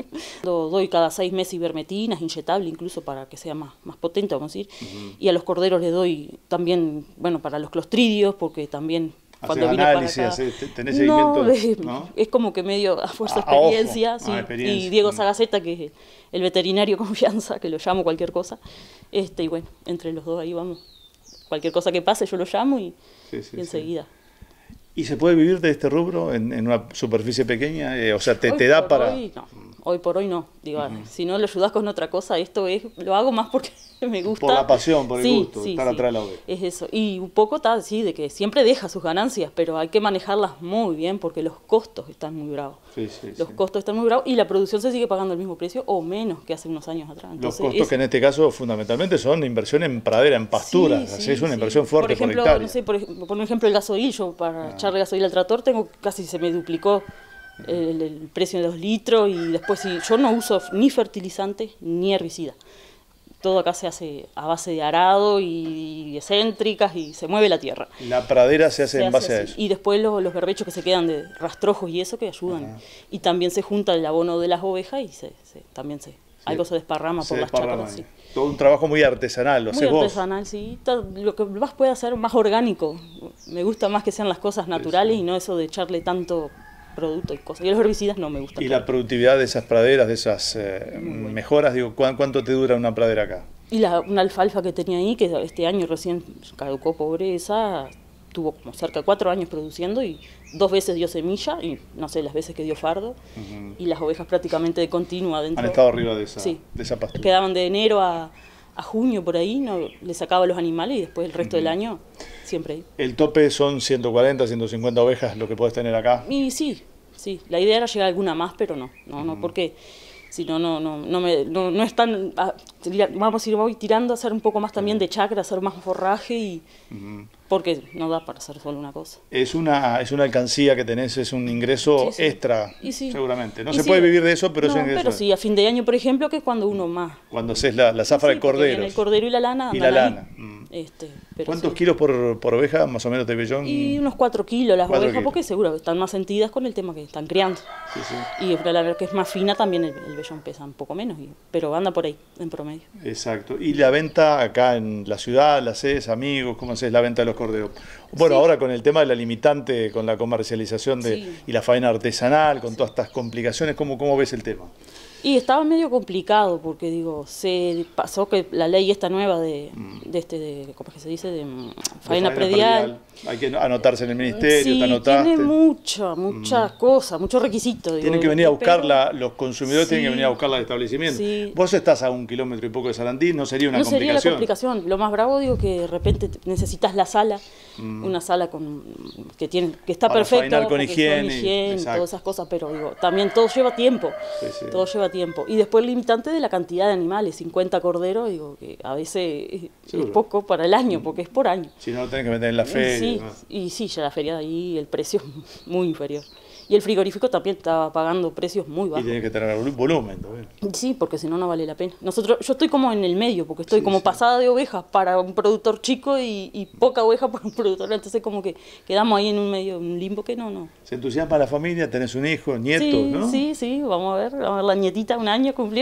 Doy cada seis meses ivermectinas, inyectable incluso para que sea más, más potente, vamos a decir. Uh-huh. Y a los corderos les doy también, bueno, para los clostridios, porque también... Cuando vine análisis, para acá, tenés seguimiento, no, es, ¿no? es como que medio a fuerza de a, a experiencia, ojo, sí. a experiencia. Y Diego Sagaceta, que es el veterinario confianza, que lo llamo cualquier cosa, este y bueno, entre los dos ahí vamos, cualquier cosa que pase yo lo llamo y, sí, sí, y enseguida. Sí. ¿Y se puede vivir de este rubro en, en una superficie pequeña? Eh, o sea, ¿te, te da para...? Hoy, no. Hoy por hoy no, digo, uh-huh. si no lo ayudás con otra cosa, esto es, lo hago más porque me gusta. Por la pasión, por el sí, gusto, sí, estar sí. atrás de la oveja. Es eso, y un poco está, sí, de que siempre deja sus ganancias, pero hay que manejarlas muy bien porque los costos están muy bravos. Sí, sí, los sí. costos están muy bravos y la producción se sigue pagando el mismo precio o menos que hace unos años atrás. Entonces, los costos es... que en este caso fundamentalmente son inversión en pradera, en pasturas, sí, sí, es una sí. inversión fuerte por ejemplo, por hectárea. No sé, por, por ejemplo el gasoil, yo para ah. echarle gasoil al tractor tengo casi se me duplicó El, el precio de los litros y después si yo no uso ni fertilizante ni herbicida. Todo acá se hace a base de arado y excéntricas y se mueve la tierra. La pradera se hace se en base hace a eso. Y después los, los berbechos que se quedan de rastrojos y eso que ayudan. Ajá. Y también se junta el abono de las ovejas y se, se, también se, sí. algo se desparrama se por desparrama las chacras. Sí. Todo un trabajo muy artesanal, lo muy haces vos. artesanal, sí. Lo que más puede hacer más orgánico. Me gusta más que sean las cosas naturales sí, sí. y no eso de echarle tanto producto y cosas. Y los herbicidas no me gustan. ¿Y la productividad de esas praderas, de esas eh, bueno. mejoras? Digo, ¿cuánto te dura una pradera acá? Y la, una alfalfa que tenía ahí, que este año recién caducó, pobre, esa tuvo como cerca de cuatro años produciendo y dos veces dio semilla y no sé, las veces que dio fardo. Uh-huh. Y las ovejas prácticamente de continuo adentro. Han estado arriba de esa, sí. de esa pastura. Quedaban de enero a, a junio por ahí, no le sacaba los animales y después el resto uh-huh. del año siempre ahí. ¿El tope son ciento cuarenta, ciento cincuenta ovejas lo que podés tener acá? Y sí. Sí, la idea era llegar a alguna más, pero no, no, no, porque si no, no, no, no, me, no, no es tan, vamos a ir voy tirando a hacer un poco más también de chacra, hacer más forraje y, uh-huh. porque no da para hacer solo una cosa. Es una, es una alcancía que tenés, es un ingreso sí, sí. extra, sí. seguramente. No y se sí. puede vivir de eso, pero no, es un ingreso. Pero sí, a fin de año, por ejemplo, que es cuando uno más. Cuando haces la, la zafra sí, de corderos. El cordero y la lana. Y la lana. Mm. Este, pero ¿Cuántos sí. kilos por, por oveja, más o menos, de vellón? Y unos cuatro kilos las cuatro ovejas, kilos. Porque seguro que están más sentidas con el tema que están criando. Sí, sí. Y la que es más fina también el, el vellón pesa un poco menos, y, pero anda por ahí, en promedio. Exacto. ¿Y la venta acá en la ciudad, la haces, amigos, cómo haces la venta de los corderos? Bueno, sí. ahora con el tema de la limitante, con la comercialización de, sí. y la faena artesanal, con sí. todas estas complicaciones, ¿cómo, cómo ves el tema? Y estaba medio complicado porque digo, se pasó que la ley esta nueva de, de este, de, ¿cómo es que se dice? De faena, de faena predial. predial. Hay que anotarse en el ministerio, sí, te anotaste. Tiene muchas, muchas mm. cosas, muchos requisitos. Digo, tienen que venir a buscarla, pero... los consumidores sí. tienen que venir a buscarla al establecimiento. Sí. Vos estás a un kilómetro y poco de Sarandí, ¿no sería una no complicación? No sería la complicación. Lo más bravo, digo, que de repente necesitas la sala, mm. una sala con que tiene que está para perfecta. Con higiene, higiene todas esas cosas, pero digo, también todo lleva tiempo. Sí, sí. Todo lleva tiempo. Y después el limitante de la cantidad de animales, cincuenta corderos, digo, que a veces es, es poco para el año, porque es por año. Si no, lo tenés que meter en la feria. Sí, y sí, ya la feria de ahí el precio es muy inferior. Y el frigorífico también estaba pagando precios muy bajos. Y tiene que tener volumen también. Sí, porque si no, no vale la pena. Nosotros, yo estoy como en el medio, porque estoy sí, como sí. pasada de ovejas para un productor chico y, y poca oveja para un productor. Entonces como que quedamos ahí en un medio, un limbo que no, no. ¿Se entusiasma la familia? ¿Tenés un hijo, nieto, sí, no? Sí, sí, vamos a ver. Vamos a ver, la nietita un año cumplió.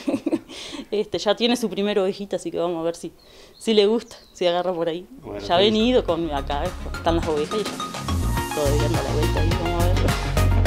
este Ya tiene su primera ovejita, así que vamos a ver si, si le gusta, si agarra por ahí. Bueno, ya ha venido con acá, están las ovejas y ya todavía anda la vuelta ahí, vamos a verlo.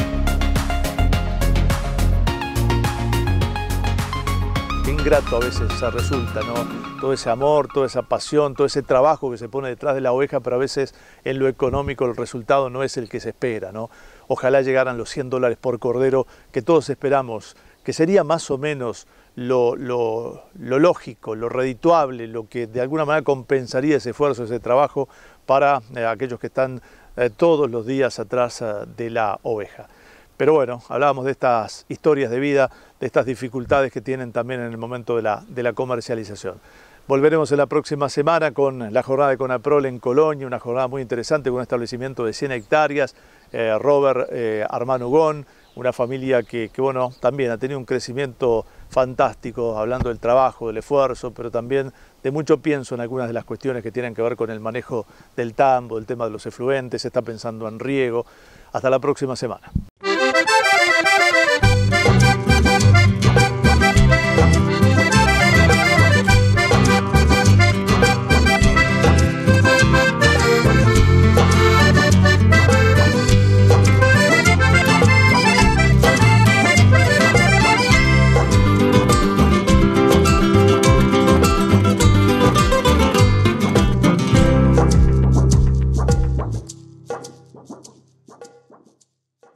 Ingrato a veces se resulta, ¿no? Todo ese amor, toda esa pasión, todo ese trabajo que se pone detrás de la oveja, pero a veces en lo económico el resultado no es el que se espera, ¿no? Ojalá llegaran los cien dólares por cordero que todos esperamos, que sería más o menos lo, lo, lo lógico, lo redituable, lo que de alguna manera compensaría ese esfuerzo, ese trabajo para eh, aquellos que están eh, todos los días atrás eh, de la oveja. Pero bueno, hablábamos de estas historias de vida, de estas dificultades que tienen también en el momento de la, de la comercialización. Volveremos en la próxima semana con la jornada de Conaprol en Colonia, una jornada muy interesante con un establecimiento de cien hectáreas, eh, Robert eh, Armán Ugón, una familia que, que bueno, también ha tenido un crecimiento fantástico, hablando del trabajo, del esfuerzo, pero también de mucho pienso en algunas de las cuestiones que tienen que ver con el manejo del tambo, el tema de los efluentes, se está pensando en riego. Hasta la próxima semana.